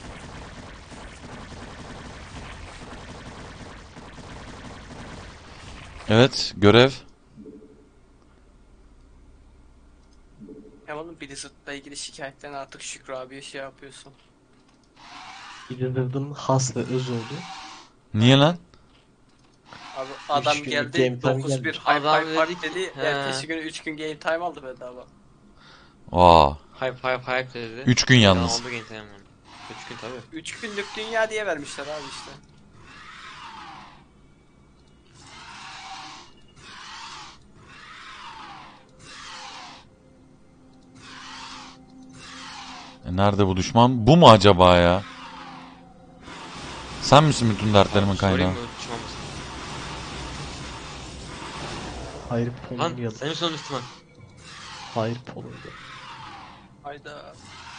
Evet görev. Ya oğlum Blizzard'la ilgili şikayetlerini artık Şükrü abiye şey yapıyorsun. Blizzard'ın has ve öz oldu. Niye lan? Abi adam günlük geldi game time dokuz bir gelmiş. hype Adam hype dedi hype ki- dedi. He. Ertesi gün üç gün game time aldı bedava. Aa. Hype hype hype dedi. üç gün yalnız. Oldu game time yani. üç gün tabii. üç günlük dünya diye vermişler abi işte. E nerede bu düşman? Bu mu acaba ya? Sen misin bütün dertlerimin Sorayım kaynağı? mı? Düşman mısın? Hayır Lan Polonyalı. sen misin o Müslüman? Hayır Polonya. Hayda.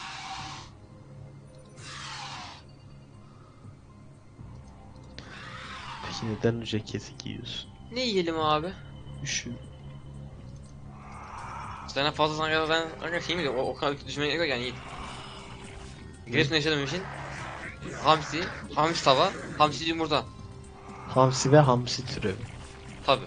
Peki neden önce kesik giyiyorsun? Ne yiyelim abi? Üşü. Sana fazla sana kadar ben öyle şey miydi? O, o kadar düşmeye gerek yok yani iyi. Giresun'da yaşadığım için hamsi, hamsi tava, hamsi yumurta. Hamsi ve hamsi türevi. Tabi.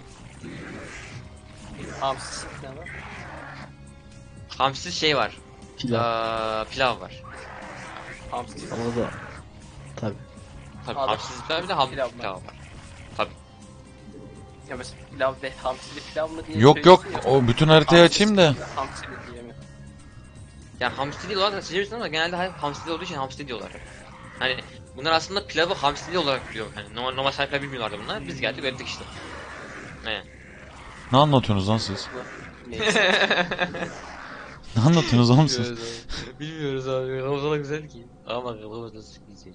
Hamsi ne var? Hamsiz şey var. Pilav. Aa, pilav var. Hamsi. Ama da tabi. Tabi Abi, hamsiz pilav bir de hamsi pilav pilav, var. var. Tabi. Ya mesela pilav ve hamsili pilav mı diye Yok yok söylüyorsun ya. o bütün haritayı Hamsi- açayım da. Hamsili diye mi? Yani hamsi değil olarak da seçebilirsin ama genelde hep hamsi olduğu için hamsi diyorlar. Hani bunlar aslında pilavı hamsi olarak biliyor. Hani normal, normal sahipler bilmiyorlardı bunlar. Biz geldik öğrettik işte. Ne? Ne anlatıyorsunuz lan siz? Neyse. Ne anlatıyorsunuz oğlum siz? Bilmiyoruz abi. Kavga da güzel ki. Ama kavga da sıkıntı.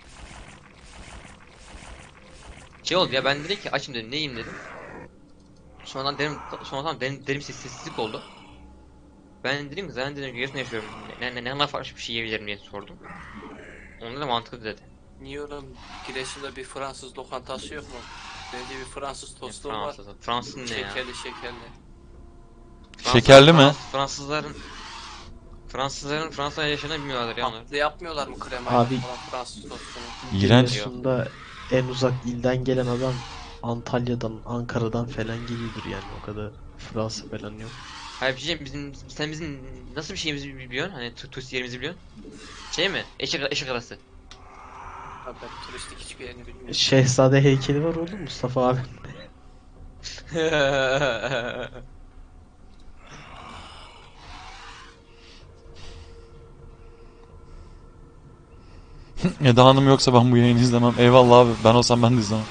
Şey oldu ya ben dedim ki açım dedim neyim dedim. Sonradan derim sonradan derim, derim sessizlik oldu. Ben dedim ki zaten dedim Giresun'da yaşıyorum. Ne ne ne kadar farklı bir şey yiyebilirim diye sordum. Onlar da mantıklı dedi. Niye oğlum Giresun'da bir Fransız lokantası yok mu? Bence bir Fransız tostu var. Fransız. Fransız ne ya? Şekerli şekerli. Fransız- Şekerli mi? Frans- Fransızların Fransızların Fransa'da yaşadığını bilmiyorlardır ya onlar. Tatlı yapmıyorlar mı kremayla Abi- falan Fransız tostunu? İğrenç. Giresun'da en uzak ilden gelen adam Antalya'dan, Ankara'dan falan geliyordur yani o kadar Fransa falan yok. Hayır bir şey diyeyim, bizim sen bizim nasıl bir şeyimizi biliyorsun? Hani tu- turist yerimizi biliyorsun? Şey mi? Eşek eşek arası. Abi ben turistik hiçbir yerini bilmiyorum. Şehzade heykeli var oğlum Mustafa abi. Eda Hanım yoksa ben bu yayını izlemem. Eyvallah abi. Ben olsam ben de izlemem.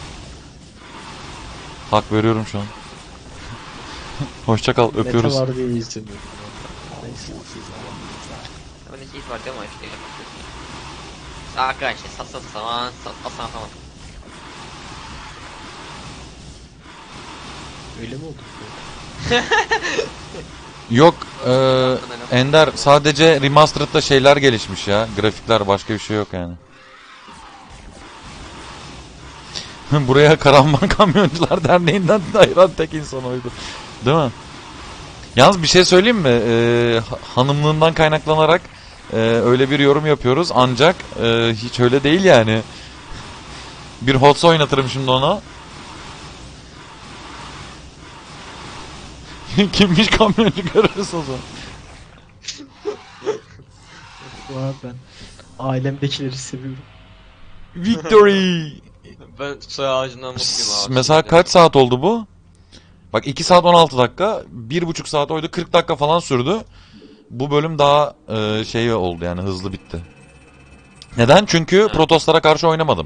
Hak veriyorum şu an. Hoşça kal. Öpüyoruz. Mete var diye izlemiyorum. Neyse. Öyle şey var değil mi işte? Arkadaşlar sat sat saman sat sat saman. Öyle mi oldu? Yok e, Ender sadece Remastered'da şeyler gelişmiş ya. Grafikler, başka bir şey yok yani. Buraya Karaman Kamyoncular Derneği'nden ayıran tek insan oydu. Değil mi? Yalnız bir şey söyleyeyim mi? Ee, ha- hanımlığından kaynaklanarak e, öyle bir yorum yapıyoruz. Ancak e, hiç öyle değil yani. Bir Hots oynatırım şimdi ona. Kimmiş kamyoncu görürüz o zaman. Vay ben ailemdekileri seviyorum. Victory! Ben soy ağacından mutluyum abi. Mesela kaç saat oldu bu? Bak iki saat on altı dakika. bir buçuk saat oydu. kırk dakika falan sürdü. Bu bölüm daha e, şey oldu yani, hızlı bitti. Neden? Çünkü Evet. Protoslara karşı oynamadım.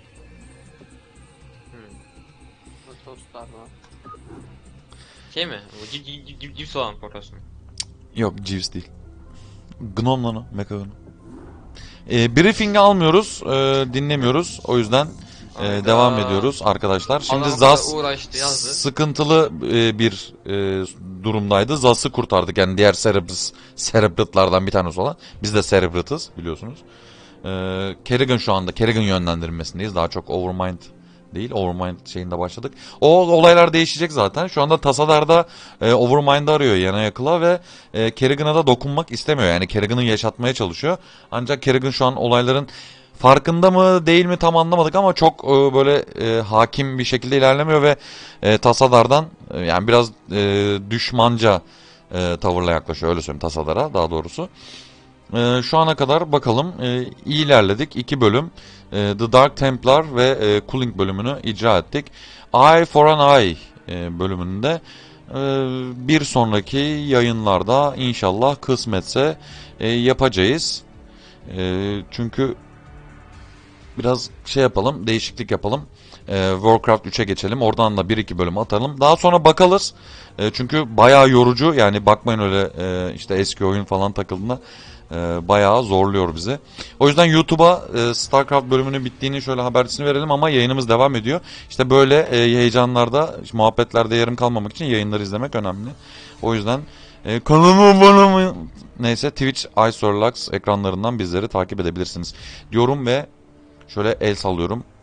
Şey mi? O cip cip cip cips olan portası mı? Yok, Jeeves değil. Gnome lan o. Mecha Gnome. E, briefing'i almıyoruz. E, dinlemiyoruz. O yüzden e, Hayda. devam ediyoruz arkadaşlar. Şimdi Adam o Zas kadar uğraştı, yazdı. sıkıntılı e, bir e, durumdaydı. Zas'ı kurtardık. Yani diğer Cerebrus, Cerebrit'lardan bir tanesi olan. Biz de Cerebrit'ız biliyorsunuz. E, Kerrigan şu anda. Kerrigan yönlendirmesindeyiz. Daha çok Overmind değil. Overmind şeyinde başladık. O olaylar değişecek zaten. Şu anda Tasadar'da e, Overmind'ı arıyor yana yakıla ve e, Kerrigan'a da dokunmak istemiyor. Yani Kerrigan'ı yaşatmaya çalışıyor. Ancak Kerrigan şu an olayların farkında mı değil mi tam anlamadık ama çok e, böyle e, hakim bir şekilde ilerlemiyor ve e, Tasadar'dan e, yani biraz e, düşmanca e, tavırla yaklaşıyor. Öyle söyleyeyim, Tasadar'a daha doğrusu. E, şu ana kadar bakalım e, iyi ilerledik. İki bölüm e, The Dark Templar ve e, Cooling bölümünü icra ettik. Eye for an Eye e, bölümünde e, bir sonraki yayınlarda inşallah kısmetse e, yapacağız. E, çünkü biraz şey yapalım, değişiklik yapalım. Ee, Warcraft üçe geçelim. Oradan da bir iki bölüm atalım. Daha sonra bakarız. Ee, çünkü bayağı yorucu. Yani bakmayın öyle e, işte eski oyun falan takıldığında e, bayağı zorluyor bizi. O yüzden YouTube'a e, StarCraft bölümünün bittiğini şöyle habercisini verelim ama yayınımız devam ediyor. İşte böyle e, heyecanlarda, işte muhabbetlerde yarım kalmamak için yayınları izlemek önemli. O yüzden e, kanalıma abone olmayı... Neyse, Twitch, iSorlux ekranlarından bizleri takip edebilirsiniz diyorum ve şöyle el sallıyorum.